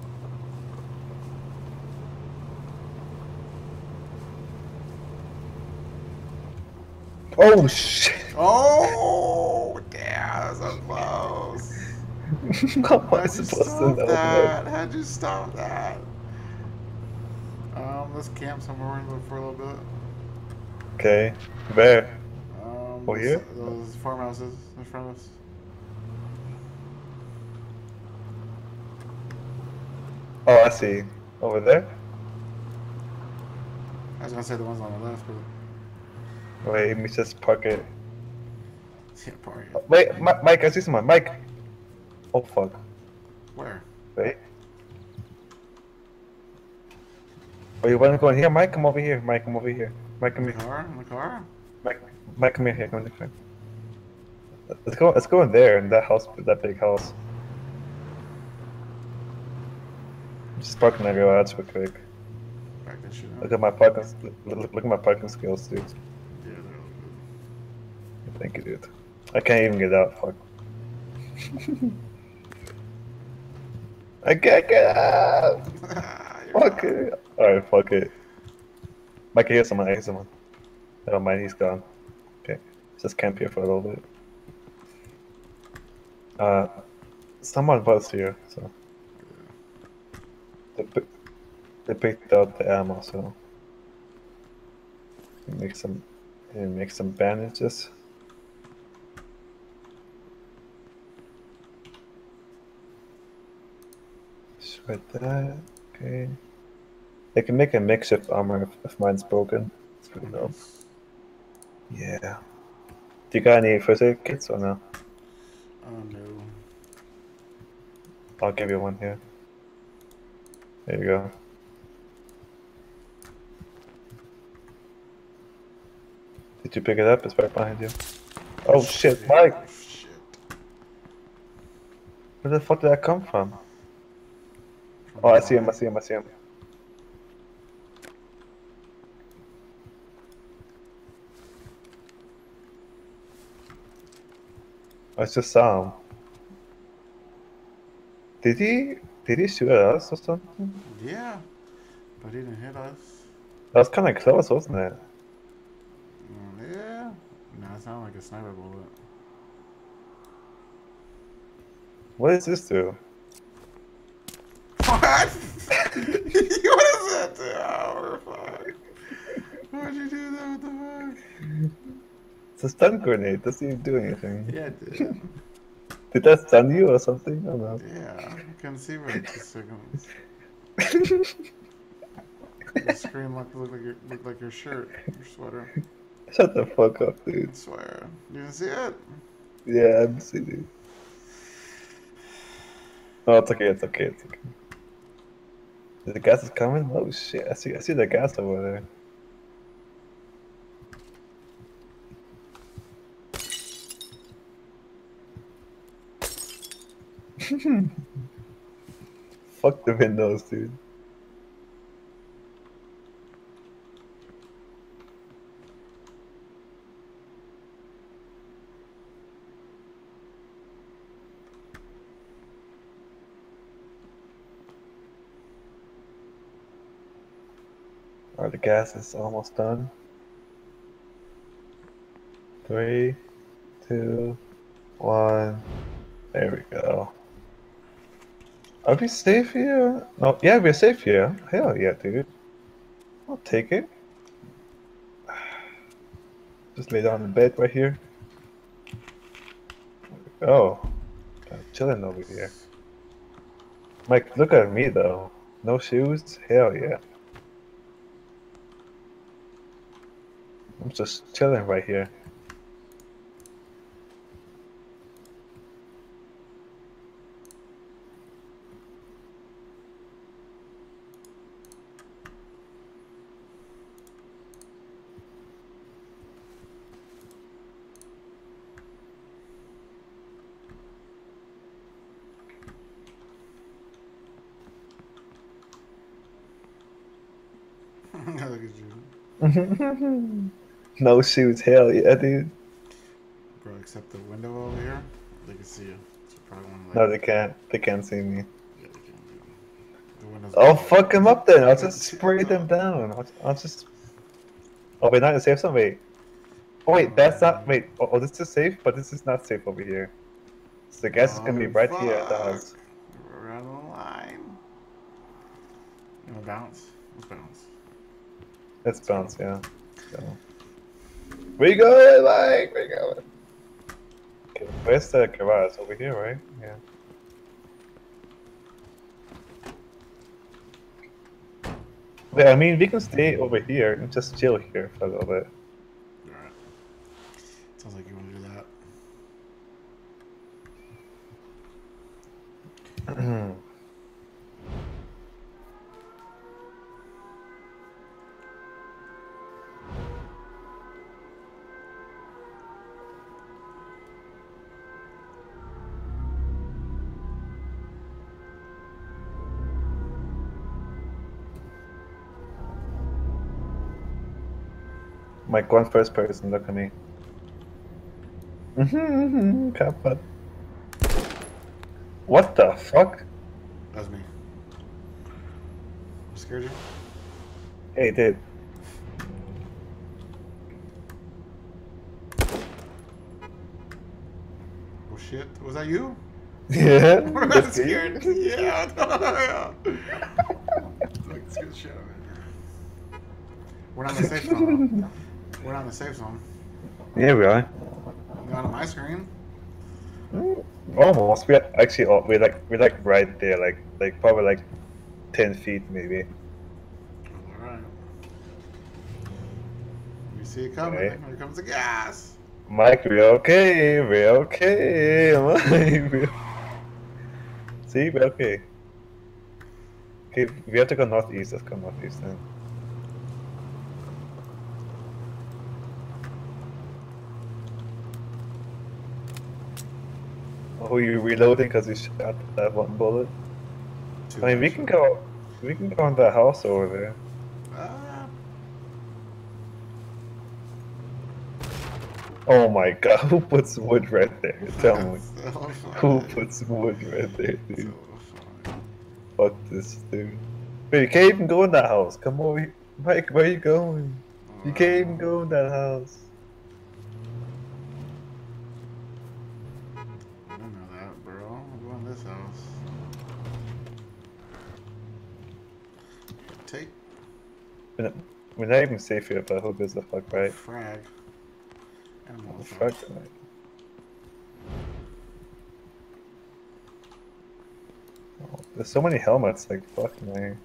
Oh shit! Oh, damn, so close. How am I How'd you supposed to stop know that? that? How'd you stop that? Um, let's camp somewhere for a little bit. Okay, where? Um, Oh, those, here? those farmhouses in front of us. Oh, I see. Over there? I was gonna say the ones on the left, but Wait, let me just park it. yeah, probably. Wait, Mi- Mike, I see someone. Mike! Oh fuck. Where? Wait. Oh, you wanna go in here? Mike, come over here. Mike, come over here. Mike, In come the here. car? In the car? Mike, Mike, come here. Here, come in the car. Let's go. Let's go in there in that house, that big house. Just park in the garage real quick. Back that shit up. Look at my parking. Look, look, look at my parking skills, dude. Yeah, they're all Thank you, dude. I can't even get out. Fuck. I can't get out. good. Fuck it. Alright, fuck it. Mike, I hear someone. I hear someone. Never mind, he's gone. Okay, just camp here for a little bit. Uh, someone was here, so they, pi- they picked out the ammo, so make some, make some bandages. Shred that. Okay. They can make a makeshift armor if, if mine's broken. It's pretty dope. Yeah. Do you got any first aid kits or no? Oh no. I'll give you one here. There you go. Did you pick it up? It's right behind you. Oh shit, Mike! Oh, shit. Where the fuck did that come from? From Oh, I see him, I behind. see him, I see him. I just saw him. Did he, did he shoot at us or something? Yeah, but he didn't hit us. That was kinda close, wasn't it? Mm, yeah. No, it sounded like a sniper bullet. What does this do? What? What is that? Oh, fuck. Why'd you do that? What the fuck? It's a stun grenade, doesn't even do anything. Yeah, it did. Did that stun you or something? I don't know. Yeah, I couldn't see for two seconds. The screen looked, looked like your looked like your shirt, your sweater. Shut the fuck up, dude. I swear. You didn't see it? Yeah, I'm seeing it. Oh, it's okay, it's okay, it's okay. The gas is coming? Oh shit, I see I see the gas over there. Fuck the windows, dude. Alright, the gas is almost done. Three, two, one. There we go. Are we safe here? No, yeah, we're safe here. Hell yeah, dude. I'll take it. Just lay down in bed right here. Oh, I'm chilling over here. Mike, look at me though. No shoes? Hell yeah. I'm just chilling right here. Look at you. No shoes, hell yeah, dude. Bro, except the window over here, they can see you. So probably want to like. No, they can't. They can't see me. Yeah, they can. The window's. I'll fuck them up then. I'll just spray them down. I'll, I'll just. Oh, wait, not to save some. Wait. Oh, wait, that's not. Wait. Oh, oh, this is safe, but this is not safe over here. So the gas is gonna be right here at the house. We're out of the line. You wanna bounce? Let's bounce. Let's bounce, yeah. So. Where you going, Mike? Where you going? Okay, where's the garage? Over here, right? Yeah. Yeah, I mean, we can stay over here and just chill here for a little bit. Alright. Sounds like you want to do that. Mike, one first person, look at me. Mm-hmm, Kappa. What the fuck? That was me. Scared you? Hey, dude. Oh shit, was that you? Yeah. We're not scared. Yeah. Like, scared the shit out of me. We're not in the safe zone. We're not in the safe zone. Yeah, we are. Not on my screen. Mm, almost. We're actually oh, we're like we're like right there, like like probably like ten feet maybe. Alright. You see it coming. Okay. Here comes the gas. Mike, we're okay. We're okay. Mike, we're... See, we're okay. Okay, we have to go northeast. Let's go northeast then. Oh, you reloading because you shot that one bullet? Too I mean, we much. can go. We can go in the house over there. Ah. Oh my god, who puts wood right there? Tell me. So Who funny. puts wood right there, dude? So funny. Fuck this, dude. Wait, you can't even go in that house. Come over here. Mike, where you going? You can't even go in that house. I don't know that, bro. I'm going to this house. Take We're not, we're not even safe here, but who gives a fuck, right? frag. And Oh, Molotov. fuck, right. Oh, there's so many helmets, like, fucking me.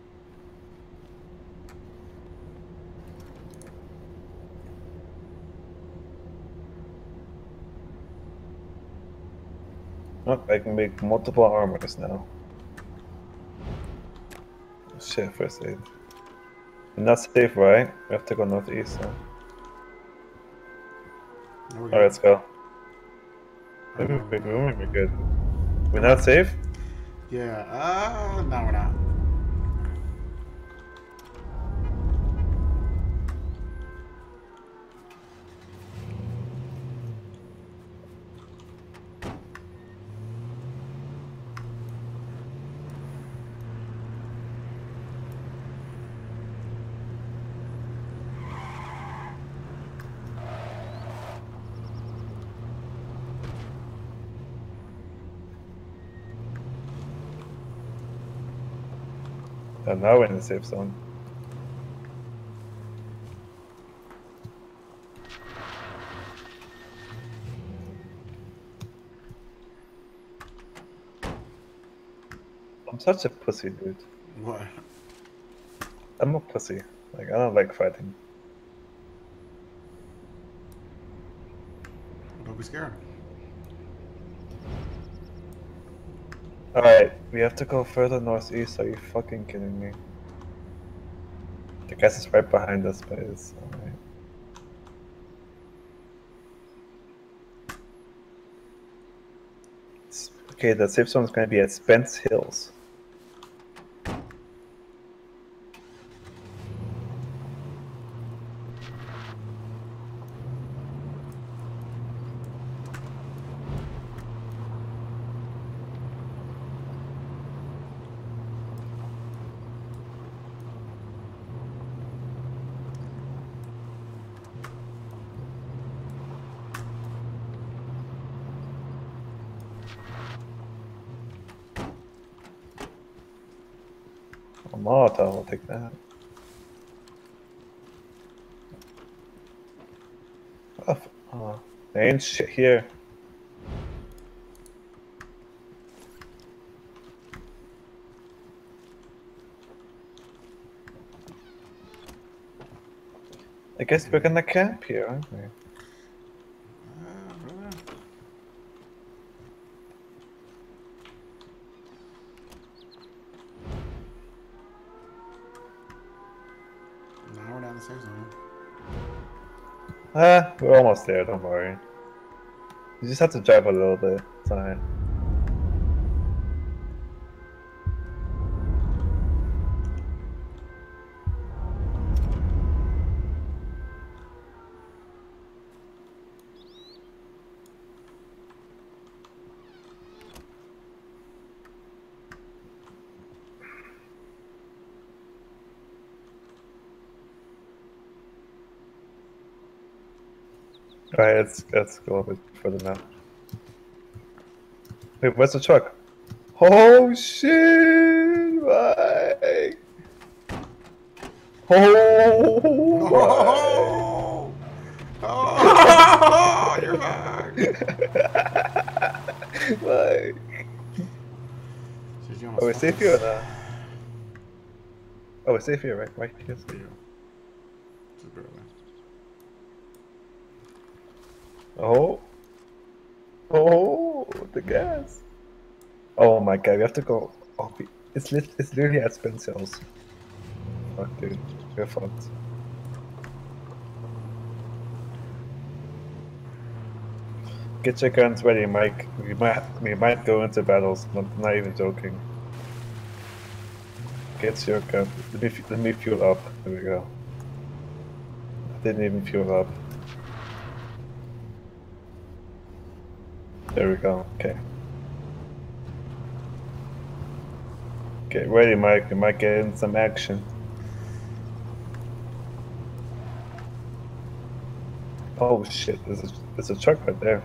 Oh, I can make multiple armors now. Shit, first aid. We're not safe, right? We have to go northeast, so. There we Alright, go. let's go. Oh, Maybe no, we no. we're good. We're not safe? Yeah, uh, no, we're not. And now we're in the safe zone. I'm such a pussy, dude. What? I'm a pussy. Like, I don't like fighting. Don't be scared. Alright, we have to go further northeast. Are you fucking kidding me? The gas is right behind us, but it's alright. Okay, the safe zone is going to be at Spence Hills. A Molotov, I'll take that. Oh, f- oh, there ain't shit here. I guess we're gonna camp here, aren't we? Uh, brother. Now we're down the safe zone. Ah, we're almost there, don't worry. You just have to drive a little bit. It's alright. Alright, let's, let's go a bit further now. Wait, where's the truck? Oh shit! Mike! Oh! Oh! Oh! You're back! Mike! Shit, you Oh, almost we're fucked safe us. here or not? Oh, we're safe here, right? Right here. Yeah. Just barely. Oh! Oh! The gas! Oh my god, we have to go. Oh, we, it's lit, it's literally at Spence Hills. Fuck, dude. We're fucked. Get your guns ready, Mike. We might we might go into battles. Not, not even joking. Get your gun. Let me let me fuel up. There we go. I didn't even fuel up. There we go. Okay. Get ready, Mike. We might get in some action. Oh shit! There's a there's a truck right there.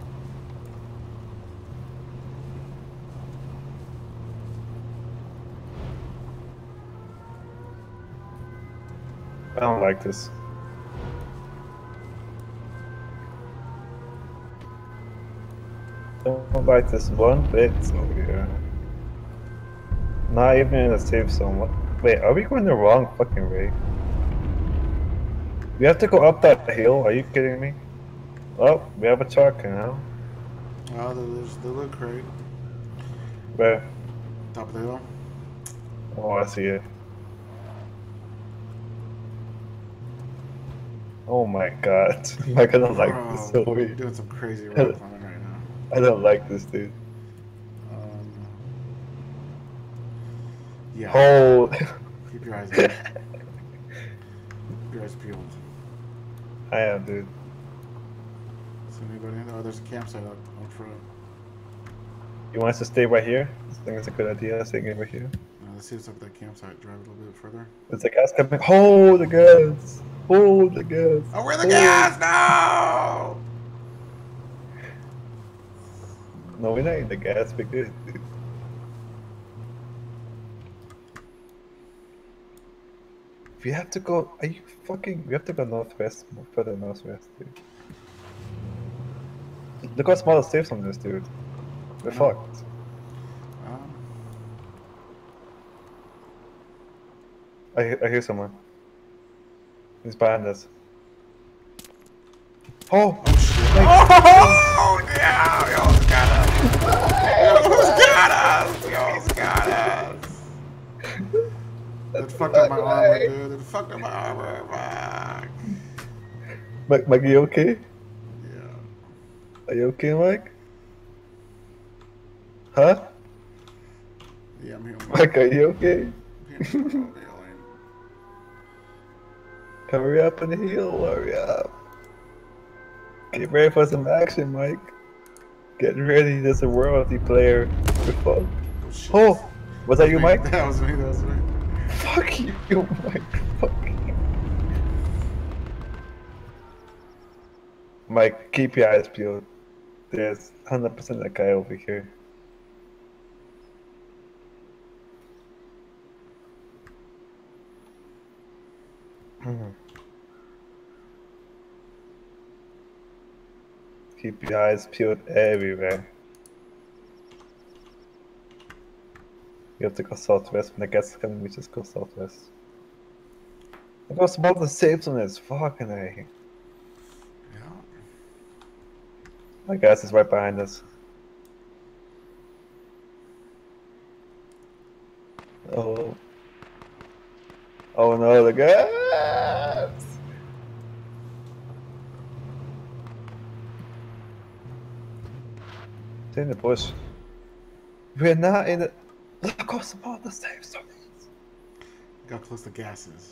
I don't like this. I don't like this one bit over here. Not even in a safe zone. What? Wait, are we going the wrong fucking way? We have to go up that hill? Are you kidding me? Oh, we have a truck now. Oh, there's the loot crate. Where? Top of the hill. Oh, I see it. Oh my god. I'm not gonna like this. Bro, So you're weird. doing some crazy rock climbing right now. I don't like this, dude. Um, yeah. Oh. Keep your eyes open. Keep your eyes peeled. I am, dude. See anybody in there? Oh, there's a campsite up up front. You want us to stay right here? I think it's a good idea, staying over here. Uh, let's see what's up at that campsite. Drive a little bit further. There's a gas coming. Hold the gas! Hold the gas! Oh, we're the Hold- gas! No! No, we're not in the gas, we're good, dude. We have to go. Are you fucking? We have to go northwest, more further northwest, dude. Look how small the safe zone is, dude. We're No. fucked. Um, I, he- I hear someone. He's behind us. Oh! oh shit. Oh, yeah! You almost got us! You almost got us! You almost got us! That fucked up my armor, dude. It fucked up my armor. Fuck. Mike, Mike, are you okay? Yeah. Are you okay, Mike? Huh? Yeah, I'm here. Mike, are you okay? I'm here. Hurry up and heal, hurry up. Get ready for some action, Mike. Get ready, there's a worldly player. We're fucked. Oh shit. Oh! Was that you, Me. Mike? That was me, that was me. Fuck you, Mike. Fuck you. Mike, keep your eyes peeled. There's one hundred percent that guy over here. Hmm. Keep your eyes peeled everywhere. You have to go southwest. When the gas is coming, we just go southwest. Look how small the safe zone is. Fucking A. Yeah. My gas is right behind us. Oh. Oh no, the gas! It's in the bush. We're not in the. Look how small the safe zone is. Look how close the gas is.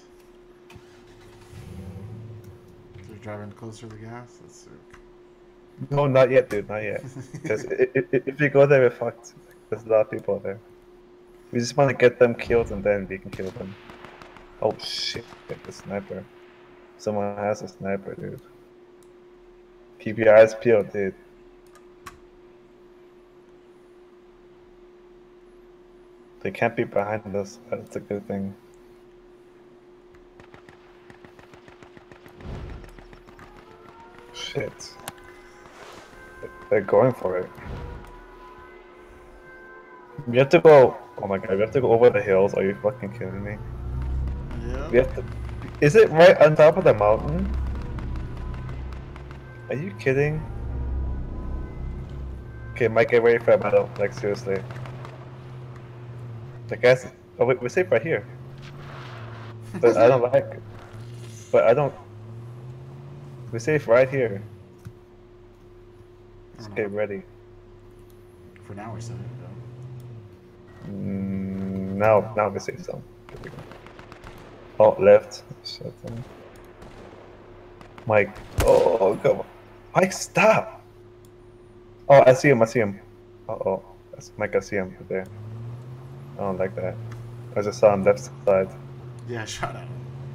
They're driving closer to the gas? That's sick. No, not yet, dude, not yet. Because if we go there, we're fucked. There's a lot of people there. We just want to get them killed and then we can kill them. Oh shit, get the sniper. Someone has a sniper, dude. Keep your eyes peeled, dude. They can't be behind us, that's a good thing. Shit. They're going for it. We have to go. Oh my god, we have to go over the hills. Are you fucking kidding me? Yeah. We have to. Is it right on top of the mountain? Are you kidding? Okay, Mike, get ready for a battle. Like, seriously. The guys. Oh, wait, we're safe right here. But I don't like it. But I don't. We're safe right here. Let's get ready. For now, we're safe, though. Mm, now, now we're safe zone. Here we go. Oh, left. Shut up. Mike. Oh, come on. Mike, stop! Oh, I see him, I see him. Uh oh. That's Mike, I see him right there. I don't like that. I just saw him left side. Yeah, shut up.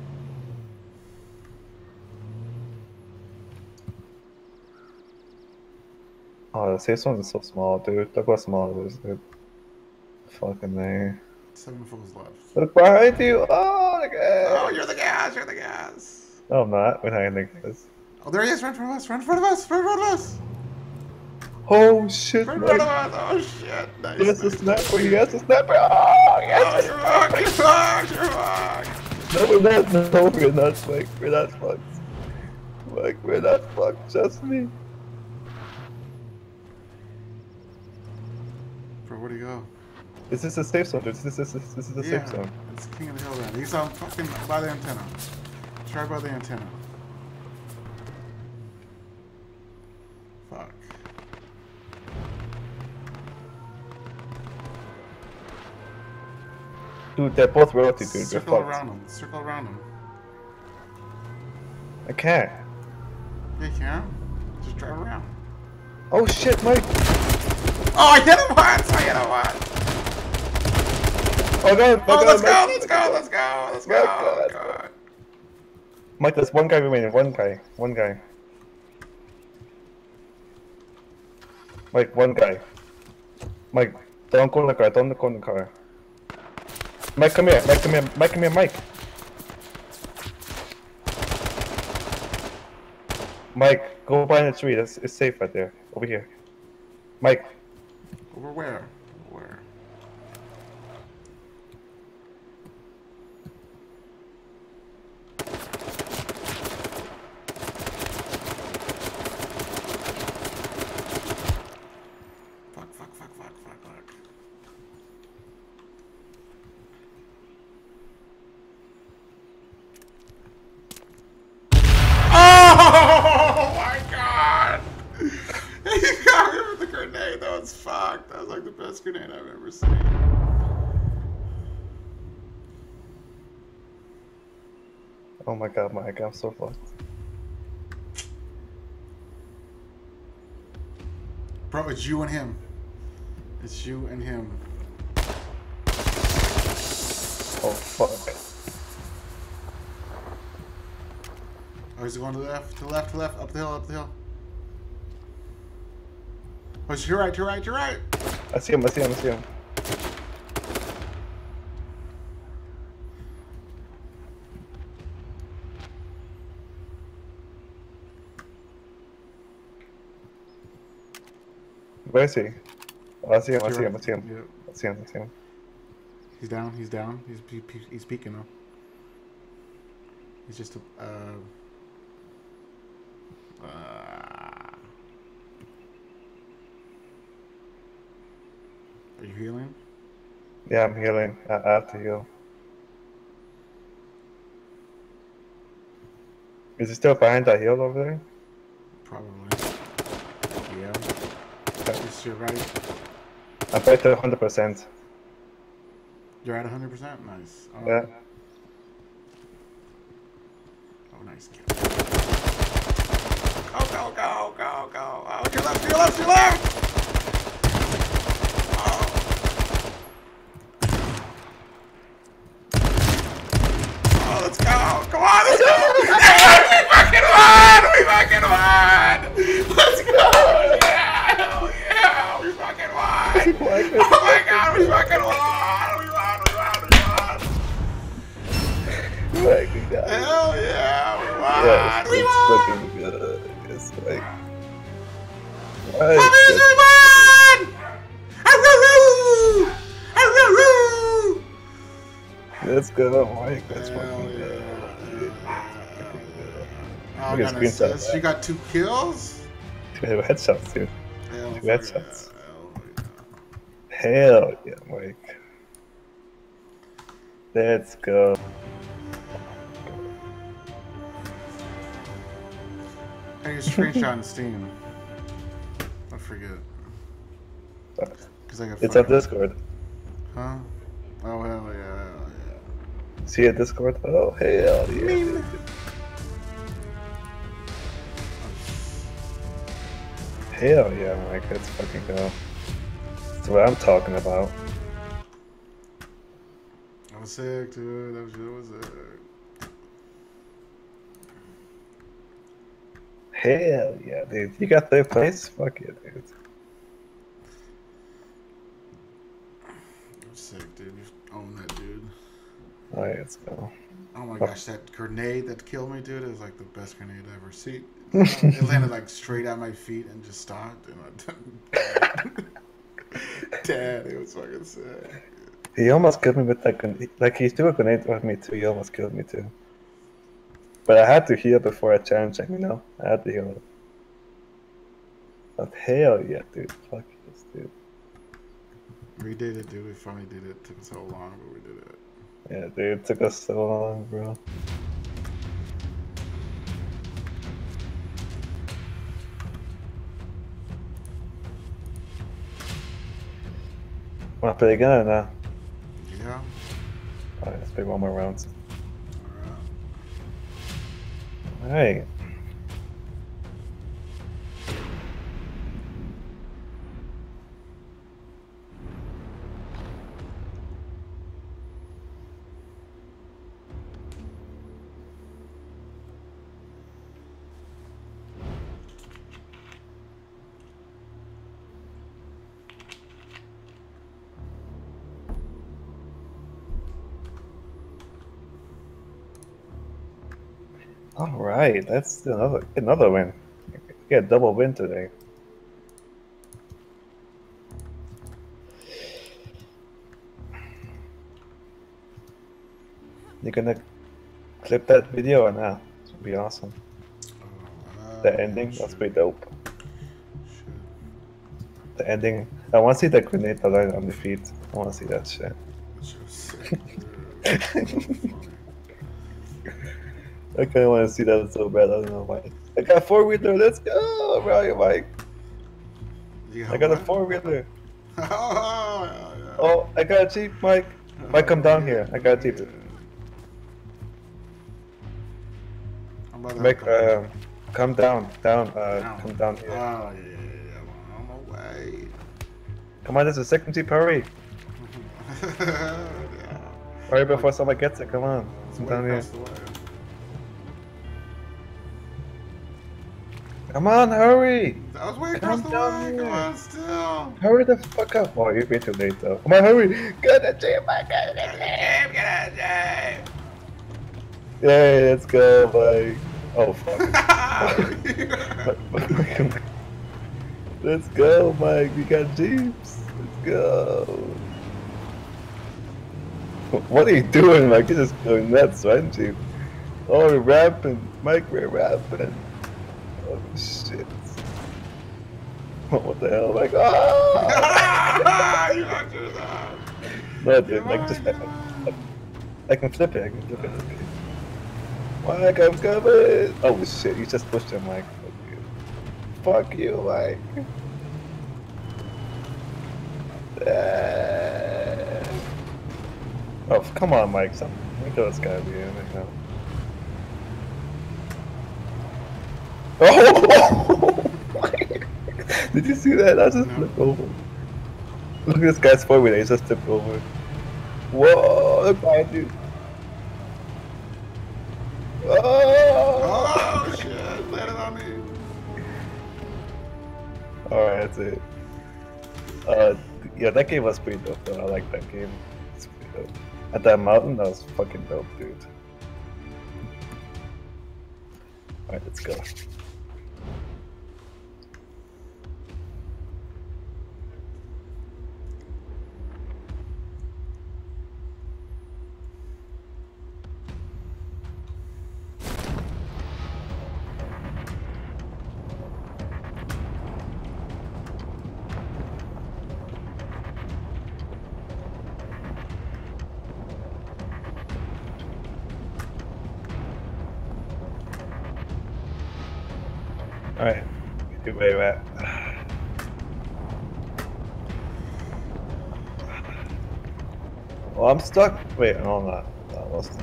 Oh, the safe zone is so small, dude. Look how small it is, dude. Fucking there. Seven foes left. Look behind you! Oh, the gas! Oh, you're the gas, you're the gas. No, I'm not. We're not in the gas. Oh, there he is! Right in front of us! Right in front of us! Right in front of us! Oh, shit, Right in front of Mike. us. Oh, shit. Nice. He has a nice. sniper, he has a sniper! Oh, Oh, yes! you're fucked, you're fucked, you're fucked. No, we're not. No, we're not, Mike. We're not fucked. Mike, we're not fucked. Just me. Bro, where'd he go? This is a safe zone, dude. This is, this is, this is a Yeah, safe zone. it's King of the Hill then. He's on fucking by the antenna. It's right by the antenna. Fuck. Dude, they're both royalty, dude. We're Circle fucked. around him. Circle around him. I can't. Yeah, you can. Just drive around. Oh shit, Mike. Oh, I hit him once. I hit him once. Oh god, Oh, my let's god, go, Mike. let's go, let's go, let's My go. God. God. Mike, there's one guy remaining. One guy. One guy. Mike, one guy. Mike, don't go in the car. Don't go in the car. Mike, come here. Mike, come here. Mike, come here. Mike. Mike, go behind the tree. That's it's safe right there. Over here. Mike. Over where? Where? Fuck, fuck, fuck, fuck, fuck, fuck. Oh my god! He got me with the grenade. That was fucked. That was like the best grenade I've ever seen. Oh my god, Mike, I'm so fucked. Bro, it's you and him. It's you and him. Oh fuck. Oh, he's going to the left, to the left, to the left, up the hill, up the hill. Oh, to your right, to your right, to your right. I see him, I see him, I see him. Where is he? Oh, I see him, I see him, I see him. Yep. I see him, I see him. He's down, he's down. He's he, he's peeking though. He's just a, uh... Uh, are you healing? Yeah, I'm healing. I I have to heal. Is he still behind that hill over there? Probably. Yeah. Just your right. I'm back to one hundred percent. You're at one hundred percent? Nice. Um, Yeah. Oh, nice kill. Go, go, go, go, go. Oh, to your left, to your left, to your left! Oh. Oh, let's go. Come on, let's go! Yeah, we fucking won! We fucking won! Let's go! Yeah! Hell yeah! We fucking won! Oh my god, we fucking won! We won, we won, we won! Mike, we got it. Hell yeah! We won! Yes, we it's won! fucking good. It's like... Puppies, Right. we won! Aroo! Aroo! Let's go, Mike. That's Hell fucking yeah. good. Oh, Look got at an screenshot. assist. You got two kills? Two headshots, dude. Hell Two yeah. headshots. Hell Hell yeah, Mike. Let's go. yeah. Hey, your screenshot in Steam. I forget. Cause I got It's on fucking- Discord. Huh? Oh, hell yeah. Hell yeah. See it Discord? Oh, hell yeah. Meme. Hell yeah, Mike. Let's fucking go. That's what I'm talking about. That was sick, dude. That was, that was sick. Hell yeah, dude. You got third place? Fuck yeah, dude. That was sick, dude. You own that, dude. Alright, let's go. Oh my gosh, that grenade that killed me, dude, is like the best grenade I ever seen. It landed like straight at my feet and just stopped. And I Dad, it was fucking sick. He almost killed me with that grenade. Like, he threw a grenade with me too. He almost killed me too. But I had to heal before I challenged him, you know? I had to heal. But hell yeah, dude. Fuck yes, dude. We did it, dude. We finally did it. It took so long, but we did it. Yeah, dude. It took us so long, bro. Wanna play again or no? Yeah. Alright, let's play one more round. Alright. Alright. Alright, that's another another win. Yeah, double win today. You gonna clip that video or not? It would be awesome. Oh, The uh, ending, that's shit. pretty dope. Shit. The ending, I want to see the grenade alert on the feet. I want to see that shit. That shit was sick. Dude. So funny. I kind of want to see that so bad. I don't know why. I got four wheeler. Let's go, where are you, Mike? You I got what? a four wheeler. Oh, yeah, yeah. Oh, I got a jeep, Mike. Mike, come down yeah, here. I got a jeep. yeah. I'm about to Mike, have uh, come down, down, uh, Down. come down here. Oh, yeah, yeah, yeah. I'm on my way. Come on, there's a second jeep. Hurry, Yeah. hurry before someone gets it. Come on, It's come way down here. across the way. Come on, hurry. That was way across Come the down way. here. Come on, still. Hurry the fuck up. Oh, you're way too late though. Come on, hurry. Get that jeep, Mike. Get that jeep. Get out, Jay. Yay, let's go, Mike. Oh, fuck. Let's go, Mike. We got jeeps. Let's go. What are you doing, Mike? You're just going nuts, aren't you? Oh, we're rapping. Mike, we're rapping. Oh, shit. What the hell? Like, oh! You don't do that. No, dude, like, just. I, I can flip it. I can flip it. Mike, I'm coming! Oh, shit. You just pushed him, Mike. Fuck you, Mike. Uh, oh, come on, Mike. Some, we know it's gotta be in right now. Oh! Did you see that? I just No. flipped over. Look at this guy's forward. He just tipped over. Whoa! Look behind you. Oh! Oh, shit. Landed on me. Alright, that's it. Uh, yeah, that game was pretty dope though. I like that game. It's pretty dope. At that mountain, that was fucking dope, dude. Alright, let's go. Alright, good way we're at. Well, I'm stuck. Wait, no, I'm not. I lost.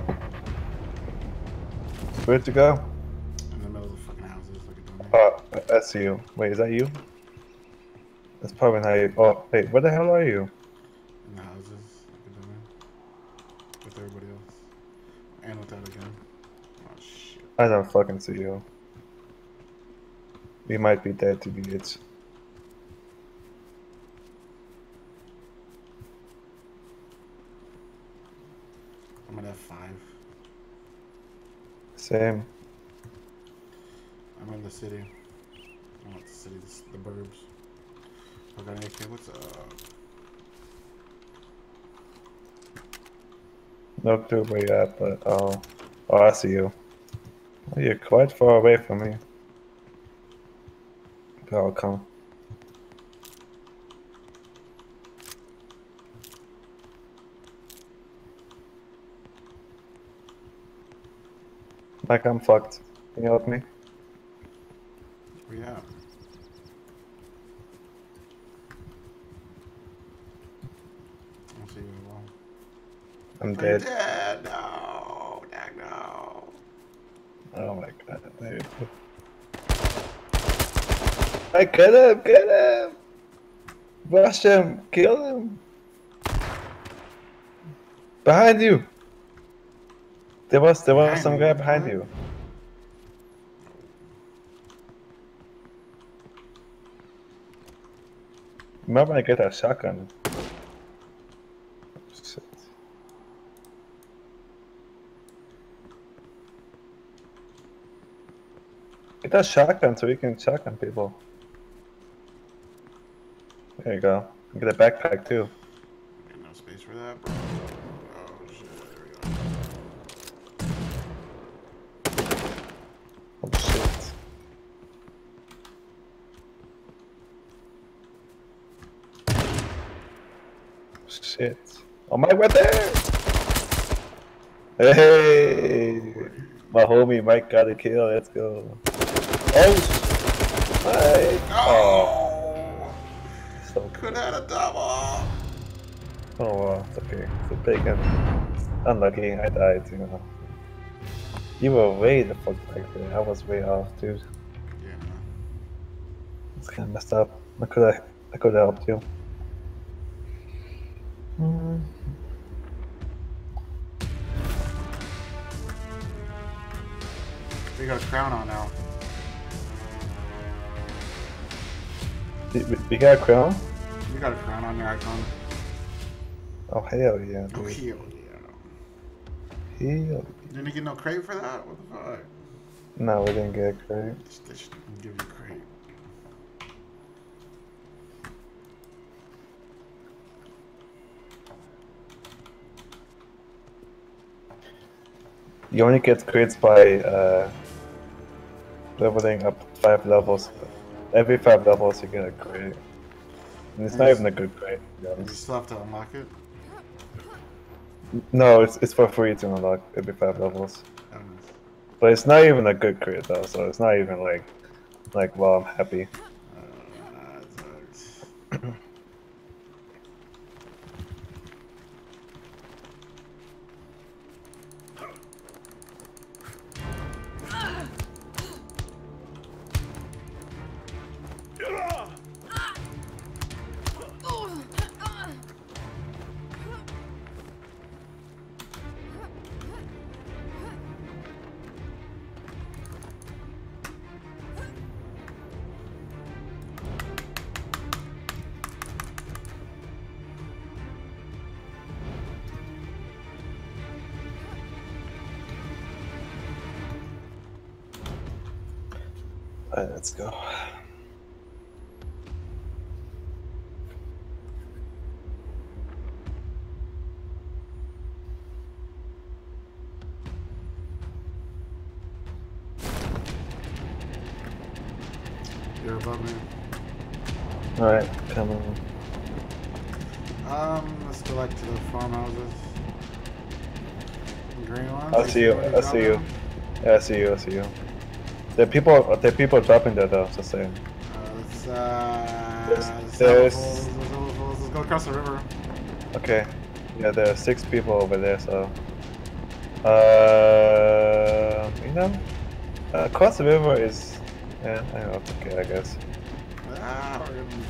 Where'd you go? In the middle of the fucking houses, like a dummy. Oh, I I see you. Wait, is that you? That's probably not you. Oh, wait, where the hell are you? In the houses, like a dummy. With everybody else. And with that again. Oh, shit. I don't fucking see you. We might be dead to be it. I'm at F five. Same. I'm in the city. I'm not the city, the, the burbs. I got an A K. What's up? No clue where you're at, but oh, oh, I see you. Oh, you're quite far away from me. But I'll come. Mike, I'm fucked. Can you help me? Where you at? I don't see you at all. I'm I'm dead. dead. No. Dag, no. Oh my god. Dude. I get him! Get him! Rush him! Kill him! Behind you! There was there was Behind some me? guy behind What? you. Remember I get that shotgun. Shit. Get that shotgun so you can shotgun people. There you go. Get a backpack too. Ain't no space for that, bro. Oh shit, there we go. Oh shit. Shit. Oh my, right there! Hey! My homie Mike got a kill, let's go. Oh! Mike! Oh! So Could have had a double! Oh well, it's okay. It's a bacon. Unlucky, I died, you know. You were way the fuck back there. I was way off, dude. Yeah. It's kinda messed up. I could've I could've helped you. Mm. We got a crown on now. We, we- we got a crown? You got a crown on your icon. Oh hell yeah, Oh, dude. hell yeah. Hell. Didn't you get no crate for that? What the fuck? No, we didn't get a crate. They should give you a crate. You only get crates by uh, leveling up five levels. Every five levels you get a crate. And it's not Nice. even a good crate, to be You honest. still have to unlock it. No, it's, it's for free to unlock every five levels. Oh, nice. But it's not even a good crate though, so it's not even like, like, well, I'm happy. Uh, that sucks. Alright, let's go. You're above me. Alright, come on. Um, let's go back to the farmhouses. Green ones. I see you, Where I see you. dropping? Yeah, I see you, I see you. There are people, there are people dropping there though, just saying. Uh, let's, uh, There's- let's, there's- let's, let's, let's, let's, let's go across the river. Okay. Yeah, there are six people over there, so. Uh, you know, uh, across the river is. Yeah, I know, it's okay, I guess. Ah, we're gonna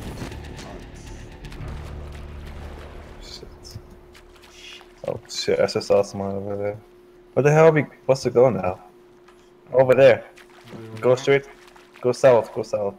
Shit. Oh shit, I just saw someone over there. Where the hell are we supposed to go now? Over there. Go straight. Go south, go south.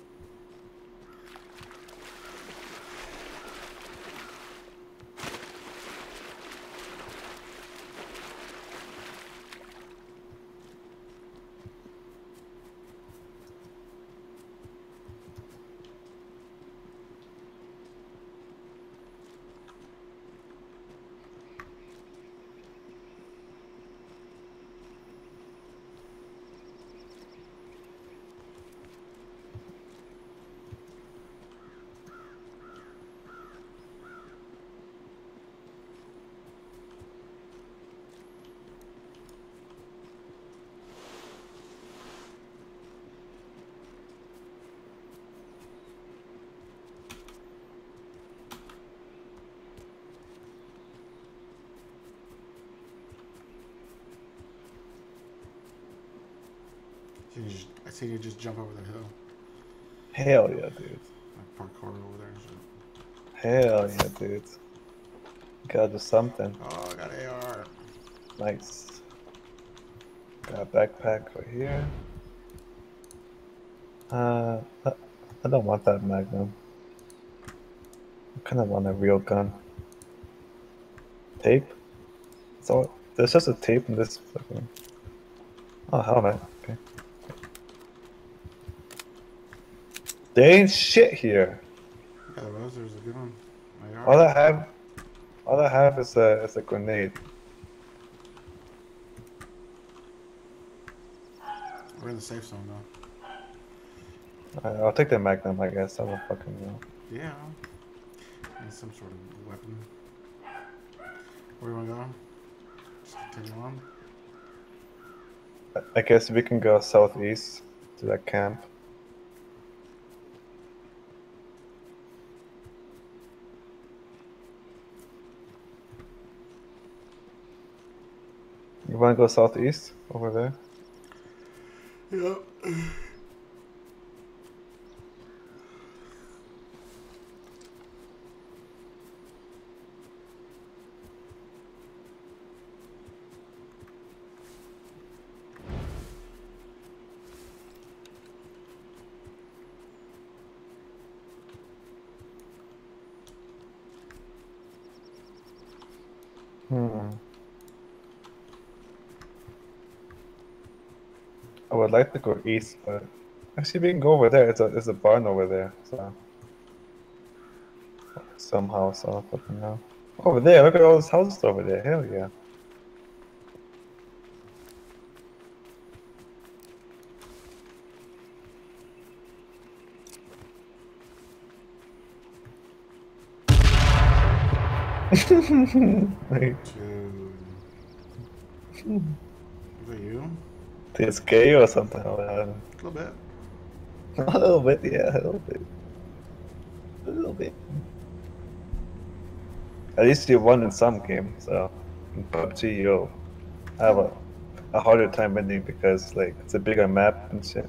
You just, I see you just jump over the hill. Hell yeah, dude. Like parkour over there and shit. Hell yeah, dude. Gotta do something. Oh, I got A R. Nice. Got a backpack right here. Uh, I I don't want that magnum. I kind of want a real gun. Tape? So there's just a tape in this fucking. Oh, helmet. Okay. There ain't shit here. Yeah, there was. There's a good one. All I have, all I have is a is a grenade. We're in the safe zone though. I, I'll take the Magnum, I guess. I don't fucking know. Yeah. Need some sort of weapon. Where do you want to go? Just continue on. I guess we can go southeast to that camp. You wanna go southeast over there? Yep. Hmm. I would like to go east, but actually we can go over there. It's a it's a barn over there, so somehow, so I don't fucking know. Over there, look at all those houses over there. Hell yeah. Wait, Dude. Is that you? it's gay or something? Oh, A little bit. a little bit, yeah, a little bit. A little bit. At least you won in some game, so in P U B G you'll have a, a harder time winning because like it's a bigger map and shit.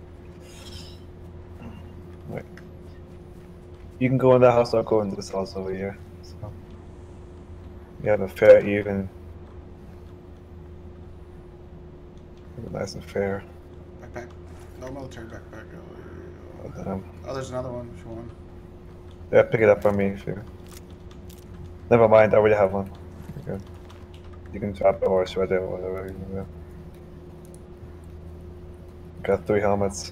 Wait. You can go in that house, I'll go in this house over here. So you have a fair even. Nice and fair. Backpack. No military backpack. Oh, Oh, damn. oh, there's another one if you want. Yeah, pick it up for me if you. Never mind, I already have one. You're good. You can drop it or shred it or whatever you do. Got three helmets.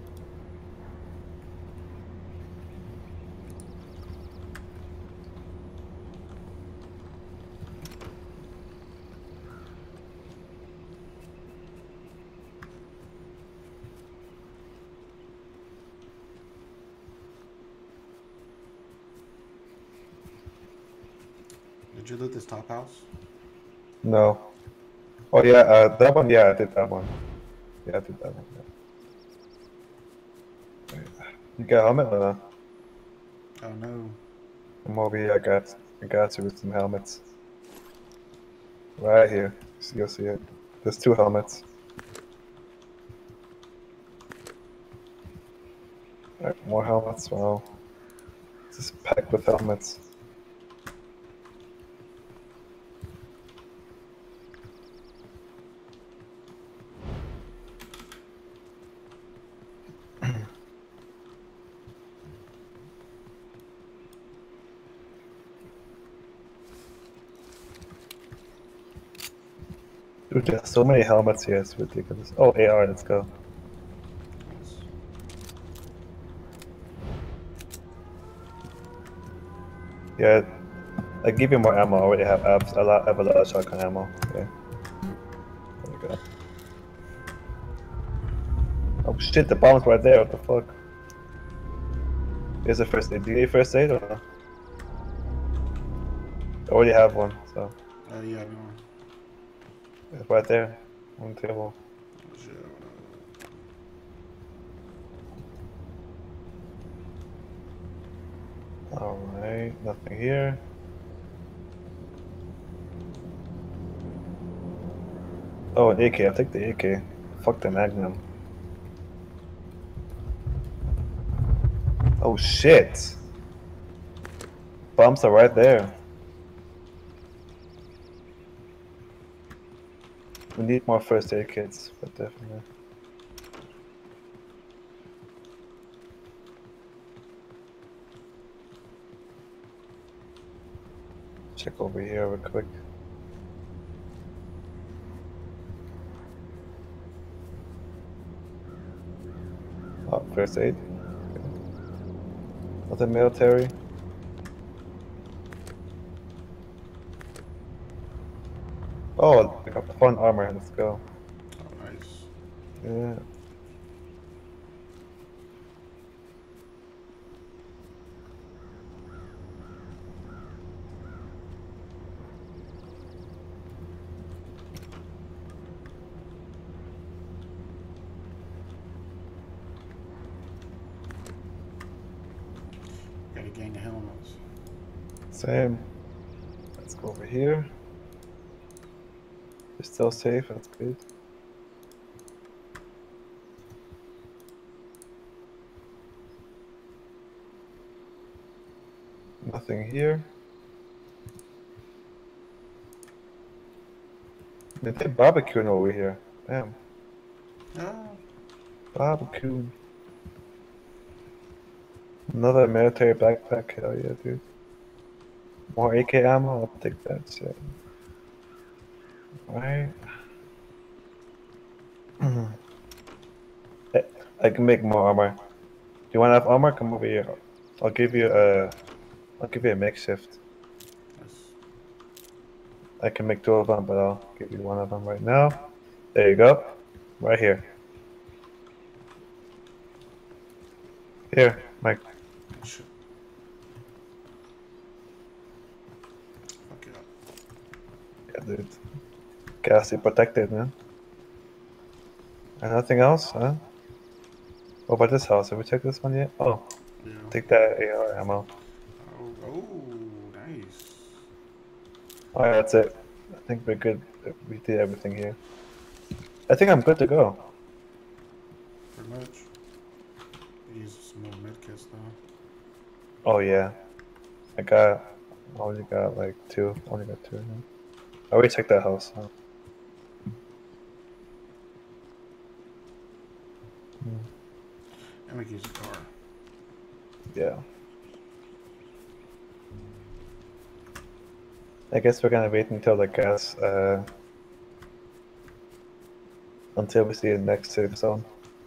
Did you loot this top house? No. Oh yeah, uh, that one, yeah, I did that one. Yeah, I did that one. Yeah. Wait, you got a helmet or not? Oh no. I'm over here, I got, I got you with some helmets. Right here, so you'll see it. There's two helmets. Alright, more helmets, wow. This is packed with helmets. Dude, there's so many helmets here, it's ridiculous. Oh, A R, let's go. Yeah, I give you more ammo, I already have abs, a lot, I have a lot of shotgun ammo. Okay. There we go. Oh shit, the bomb's right there, what the fuck? Here's a first aid. Do you need first aid or no? I already have one, so. Uh, yeah, no. It's right there, on the table. Oh, shit. Alright, nothing here. Oh, an A K, I'll take the A K. Fuck the Magnum. Oh shit! Bombs are right there. We need more first aid kits, but definitely. Check over here real quick. Oh, first aid. Okay. Nothing military. Oh, I got fun armor. Let's go. Oh, nice. Yeah. Got a gang of helmets. Same. Let's go over here. We're still safe. That's good. Nothing here. They did barbecuing over here. Damn. Oh, Barbecue. Another military backpack. Hell yeah, dude. More A K ammo. I'll take that shit. Alright. I, I can make more armor. Do you want to have armor? Come over here. I'll give you a. I'll give you a makeshift. nice. I can make two of them, but I'll give you one of them right now. There you go. Right here. Here, Mike. Shit. Fuck it up. Yeah, dude. Gotta stay protected, man. And nothing else, huh? What about this house? Have we checked this one yet? Oh, Yeah. take that A R ammo. Oh, oh, nice. Alright, that's it. I think we're good. We did everything here. I think I'm good to go. Pretty much. Use some more medkits though. Oh yeah. I got, I only got like two. Only got two now. I already checked that house. Huh? And we can use a car. Yeah. I guess we're gonna wait until the gas, uh, until we see the next safe zone.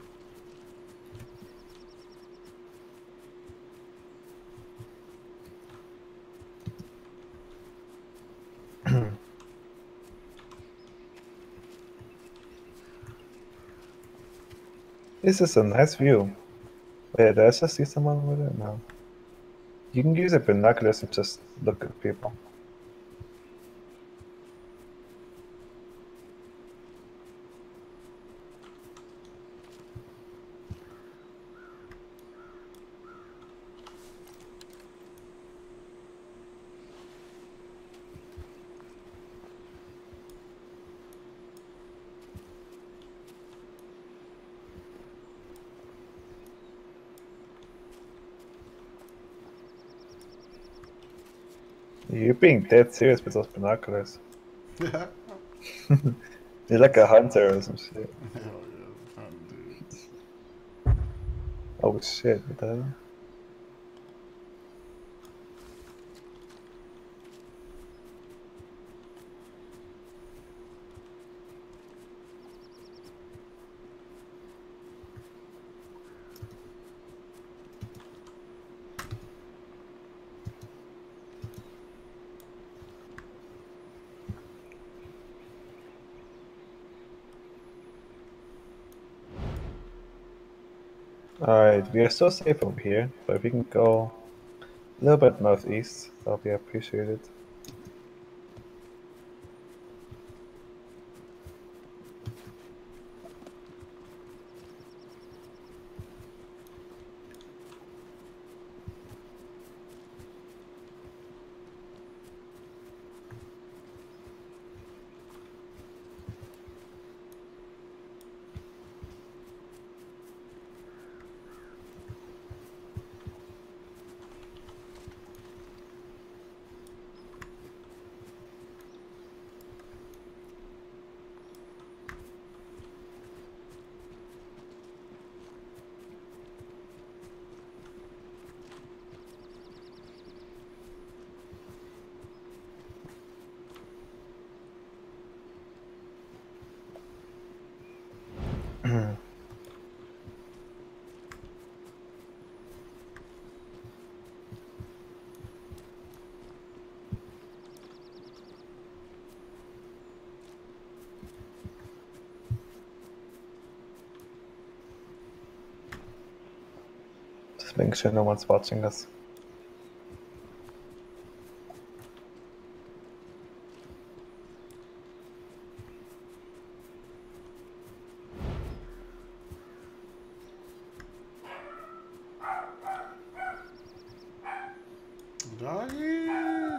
This is a nice view. Wait, did I just see someone over there? No. You can use a binoculars and just look at people. You're being dead serious with those binoculars. Hell You're like a hunter or some shit. yeah, fun dudes. Oh shit, what the hell? Alright, we are still safe over here, but if we can go a little bit northeast, that'll be appreciated. Just making sure no one's watching us. Doggies!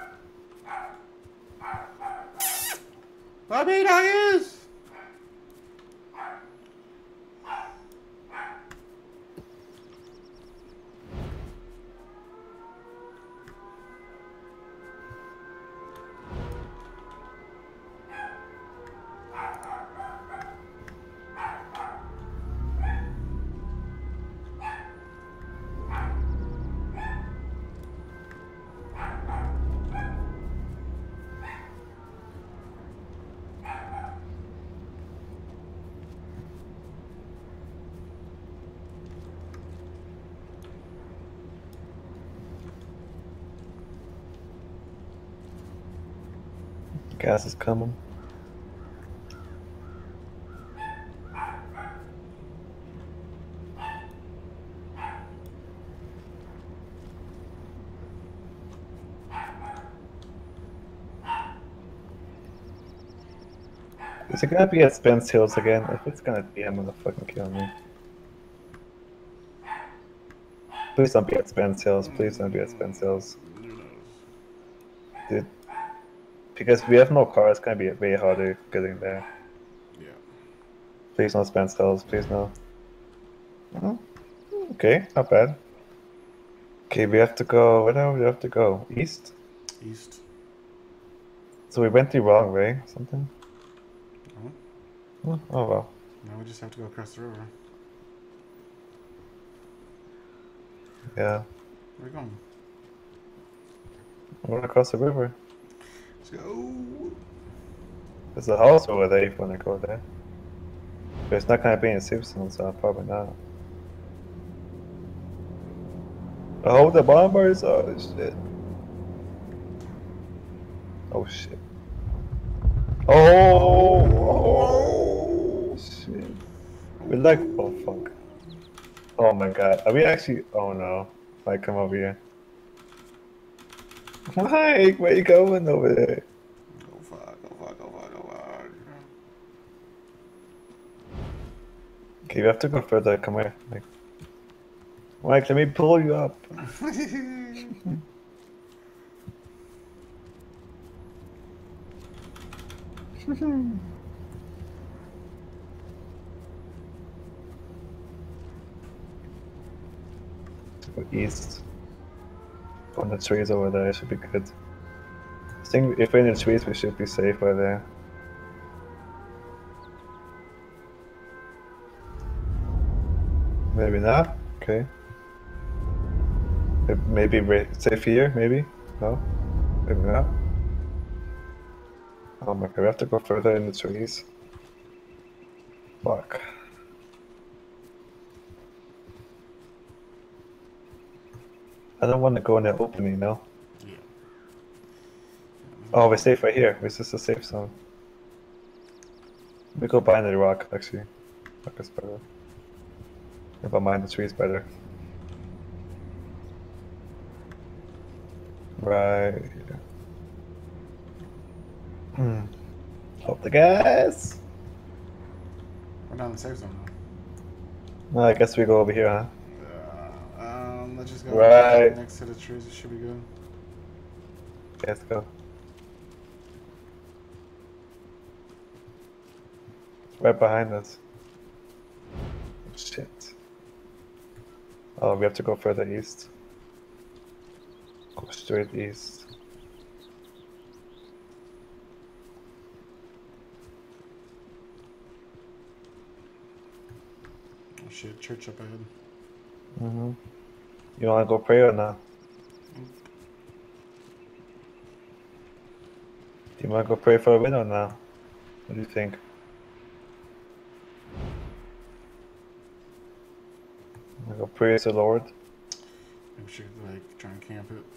Puppy doggies! Gas is coming. Is it gonna be at Spence Hills again? If it's gonna be, I'm gonna fucking kill me. Please don't be at Spence Hills. Please don't be at Spence Hills. Dude. Because we have no car, it's gonna be way harder getting there. Yeah. Please no Spence Hills, please no. Oh, okay, not bad. Okay, we have to go, where do we have to go? East? East. So we went the wrong way, something? Oh. Oh, oh well. Now we just have to go across the river. Yeah. Where are we going? I'm going across the river. Let's go. There's a house over there if you want to go there. But it's not gonna be in Simpson, so probably not. Oh, the bombers! Oh shit. Oh shit. Oh! Oh shit. We're like, oh fuck. Oh my god. Are we actually? Oh no. Like, come over here. Mike, where you going over there? Go fuck, go fuck, go fuck, go fuck. Okay, you have to go further. Come here. Mike, Mike, let me pull you up. Go east. On the trees over there, should be good. I think if we're in the trees, we should be safe by there. Maybe not. Okay. Maybe we're safe here. Maybe. No. Maybe not. Oh my god, we have to go further in the trees. Fuck. I don't want to go in the opening, you know? Yeah. Oh, we're safe right here. This is a safe zone. We go behind the rock, actually. Rock is better. Never mind, the tree is better. Right here. Hmm. Hold the gas! We're down the safe zone now. Well, I guess we go over here, huh? Uh, um, let's just go Right. next to the trees. It should be good. Okay, let's go. It's right behind us. Shit. Oh, we have to go further east. Go straight east. Oh shit, church up ahead. Mm-hmm. You wanna go pray or not? Do you wanna go pray for a win or not? What do you think? Wanna go praise the Lord? Maybe we should like try and camp it.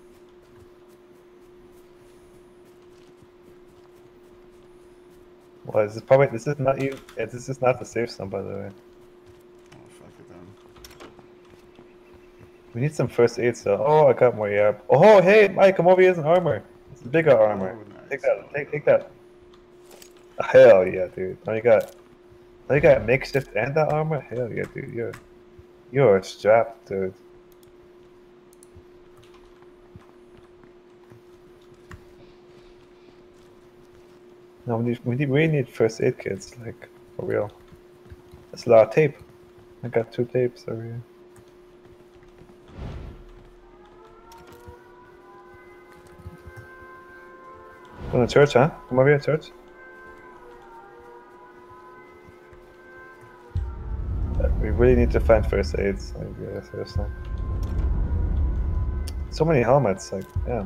Well, this is probably this is not you. This is not the safe zone, by the way. Oh fuck it then. We need some first aid stuff. Oh, I got more, yeah. Oh, hey, Mike, come over here as an armor. It's a bigger armor. Oh, nice. Take that, take, take that. Hell yeah, dude. Now you got, now you got makeshift and that armor? Hell yeah, dude. You're, you're strapped, dude. No, we need, we need, we need first aid kits, like, for real. That's a lot of tape. I got two tapes over here. Going to church, huh? Come over here, church. Uh, We really need to find first aids. Like, yeah, seriously. So many helmets, like, yeah.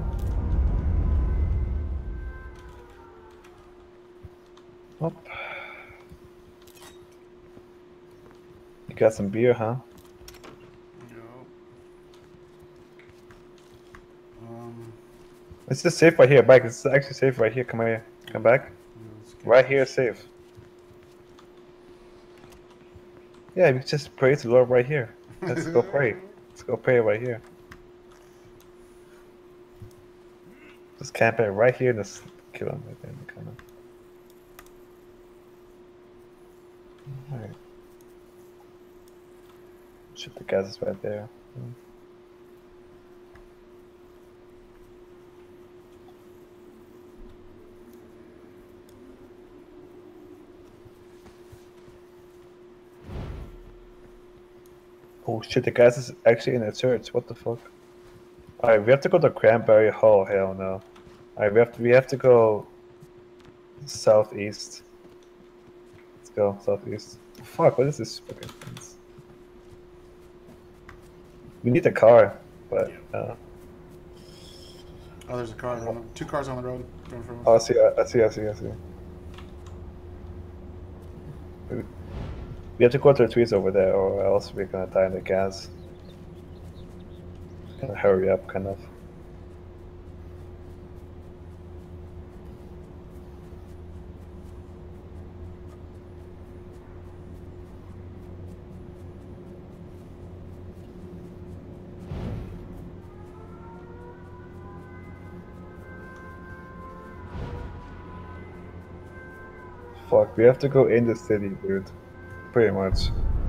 Oh. You got some beer, huh? Yep. Um, It's just safe right here, Mike. It's actually safe right here. Come here. Come back. let's get Right here this. is safe. Yeah, we just pray to the Lord right here. Let's go pray. Let's go pray right here. Just camp it right here and just kill him right there in the corner. Alright. Shoot, the gas is right there. Hmm. Oh shit, the gas is actually in a church. What the fuck? Alright, we have to go to Cranberry Hall. Hell no. Alright, we have to we have to go southeast. Let's go southeast. Fuck, what is this fucking fence? We need a car, but uh, Oh, there's a car. On the, two cars on the road. Going from oh, I see, I see, I see, I see. We- We have to go to the trees over there, or else we're gonna die in the gas. Gotta hurry up, kind of. Fuck, we have to go in the city, dude. Pretty much.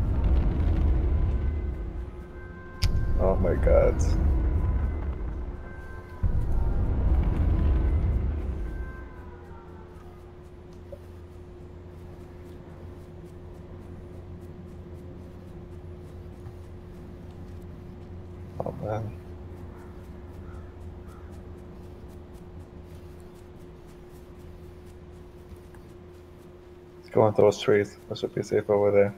Oh my god. Oh man. Let's go into those trees. I should be safe over there.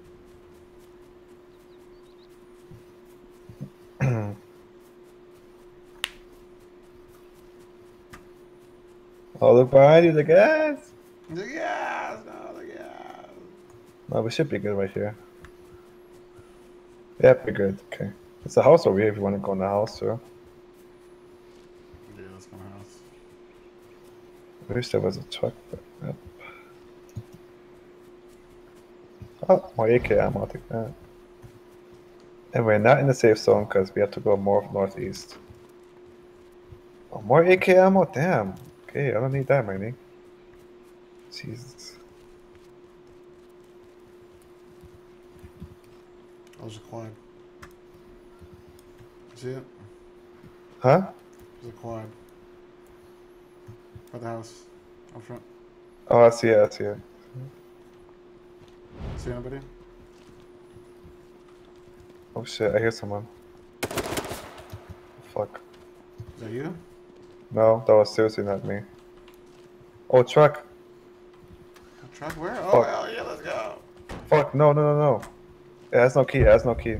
Oh, look behind you, the gas! the gas. No, the gas. No, we should be good right here. Yeah, be good. Okay. It's a house over here if you want to go in the house, too. Yeah, let's go in the house. I wish there was a truck, but yep. Oh, more A K ammo, I'll take that. And we're not in the safe zone because we have to go more northeast. Oh, more A K ammo? Damn. Okay, I don't need that many. Jesus. Oh, there's a quad. See it? Huh? There's a quad. By the house. Up front. Oh, I see it, I see it. See anybody? Oh shit, I hear someone. Fuck. Is that you? No, that was seriously not me. Oh, truck. A truck? Where? Oh, Fuck. hell yeah, let's go. Fuck, no, no, no, no. It has no key, it has no key.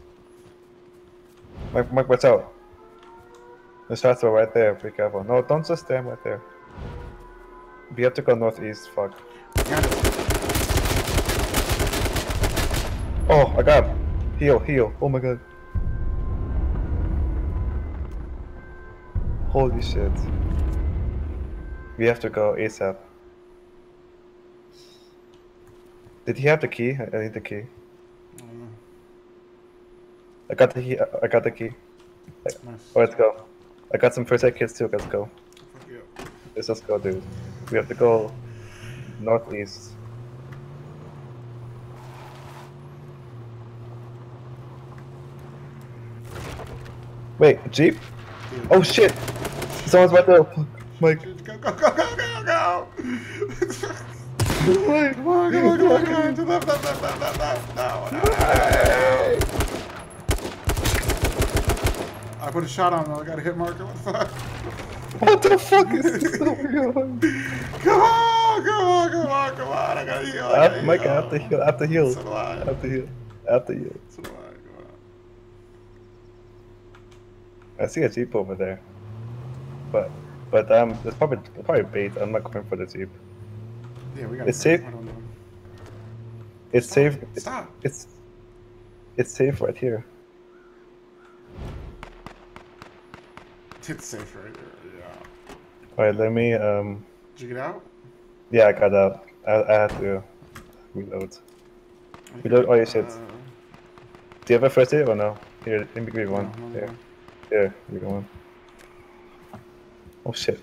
Mike, Mike, watch out. The shots are right there, be careful. No, don't just stand right there. We have to go northeast, fuck. Got it. Oh, I got him. Heal, heal. Oh my god. Holy shit. We have to go ASAP. Did he have the key? I I need the key. I don't know. I got the key. I got the key. Nice. Oh, let's go. I got some first aid kits too. Let's go. Fuck you. Let's just go, dude. We have to go northeast. Wait, Jeep? Dude. Oh shit! Someone's right there. Mike. Go, go, go, go, go, go! Mike. Come on, come on, come on, come on. To the left, left, left, left, left, left. No, no, no. I put a shot on him. I got a hit marker. What the fuck? What the fuck is this? Oh my god. Come on, come on, come on, come on. I gotta heal. I I gotta have, Mike, I heal. have to heal. I have to heal. So do I. I have to heal. I have to heal. So do I. Come on. I see a Jeep over there. But, but um, it's probably, it's probably bait. I'm not going for the Jeep. Yeah, we got It's safe. I don't know. It's Stop. safe. Stop. It's, it's safe right here. It's safe right there. Yeah. Alright, let me, um, Did you get out? yeah, I got out. I, I had to reload. Reload all your shit. Uh, Do you have a first aid or no? Here, let me give you one. no, no, Here, no. here, give you one. Oh shit.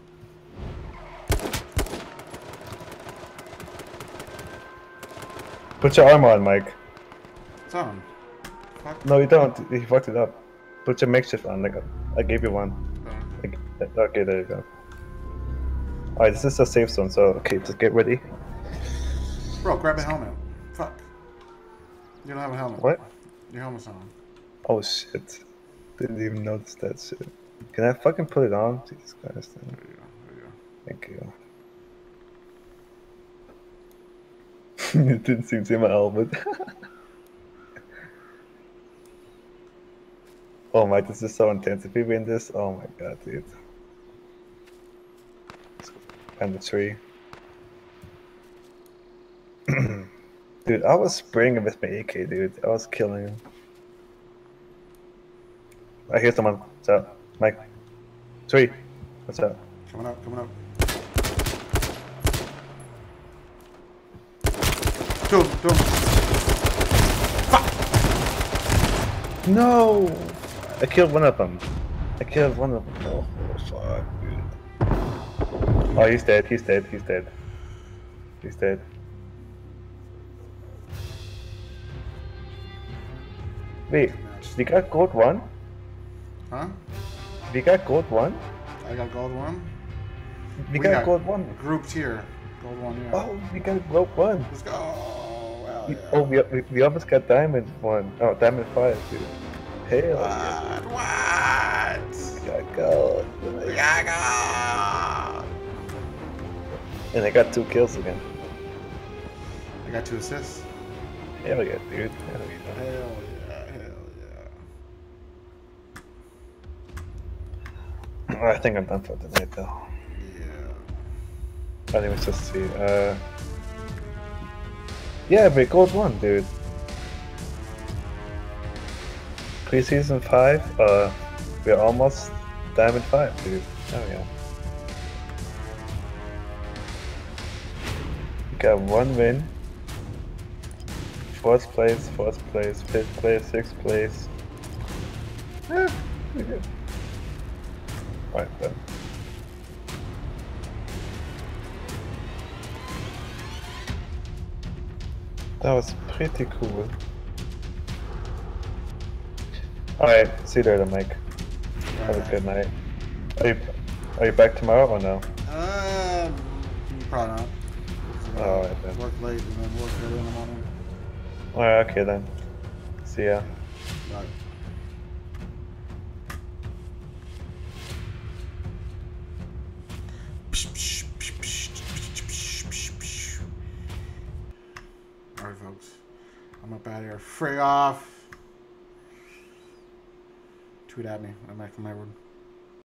Put your armor on, Mike. It's on. Fuck. No, you don't. You fucked it up. Put your makeshift on. Like I gave you one. Uh, Like, okay, there you go. Alright, this is a safe zone, so okay, just get ready. Bro, grab a helmet. Fuck. You don't have a helmet. What? Your helmet's on. Oh shit. Didn't even notice that shit. Can I fucking put it on? Jesus Christ. There you go. There you go. Thank you. It didn't seem to see my helmet. Oh my, this is so intense. If we win this, oh my god, dude. And the tree. Dude, I was spraying him with my A K, dude. I was killing him. I hear someone. What's up? Mike. Tree. What's up? Coming up, coming up. Two, two. No! I killed one of them. I killed one of them. Oh, fuck, dude. Oh, he's dead. He's dead. He's dead. He's dead. Wait, you got gold one? Huh? You got gold one? I got gold one. You We got, got- gold one. Grouped here. Gold one, yeah. Oh, we got gold one. Let's go. Hell We, yeah. oh, we, we, we almost got diamond one. Oh, diamond five, dude. Hell yeah. What? What? We got gold. We gotta go. And I got two kills again. I got two assists. Hell yeah, dude. Hell yeah. Hell yeah. Hell yeah. I think I'm done for tonight, though. Yeah. I think let's just see. Uh, yeah, we gold one, dude. Preseason five. Uh, we're almost diamond five, dude. Oh yeah. We got one win. Fourth place, fourth place, fifth place, sixth place. Yeah, pretty good. Right then. That was pretty cool. Alright, see you later, Mike. Have a good night. Are you, are you back tomorrow or no? Um, probably not. Alright then. Work late and then work early in the morning. Alright, okay then. See ya. Right. Alright, folks. I'm up out of here. Free off. Tweet at me when I'm back from my room.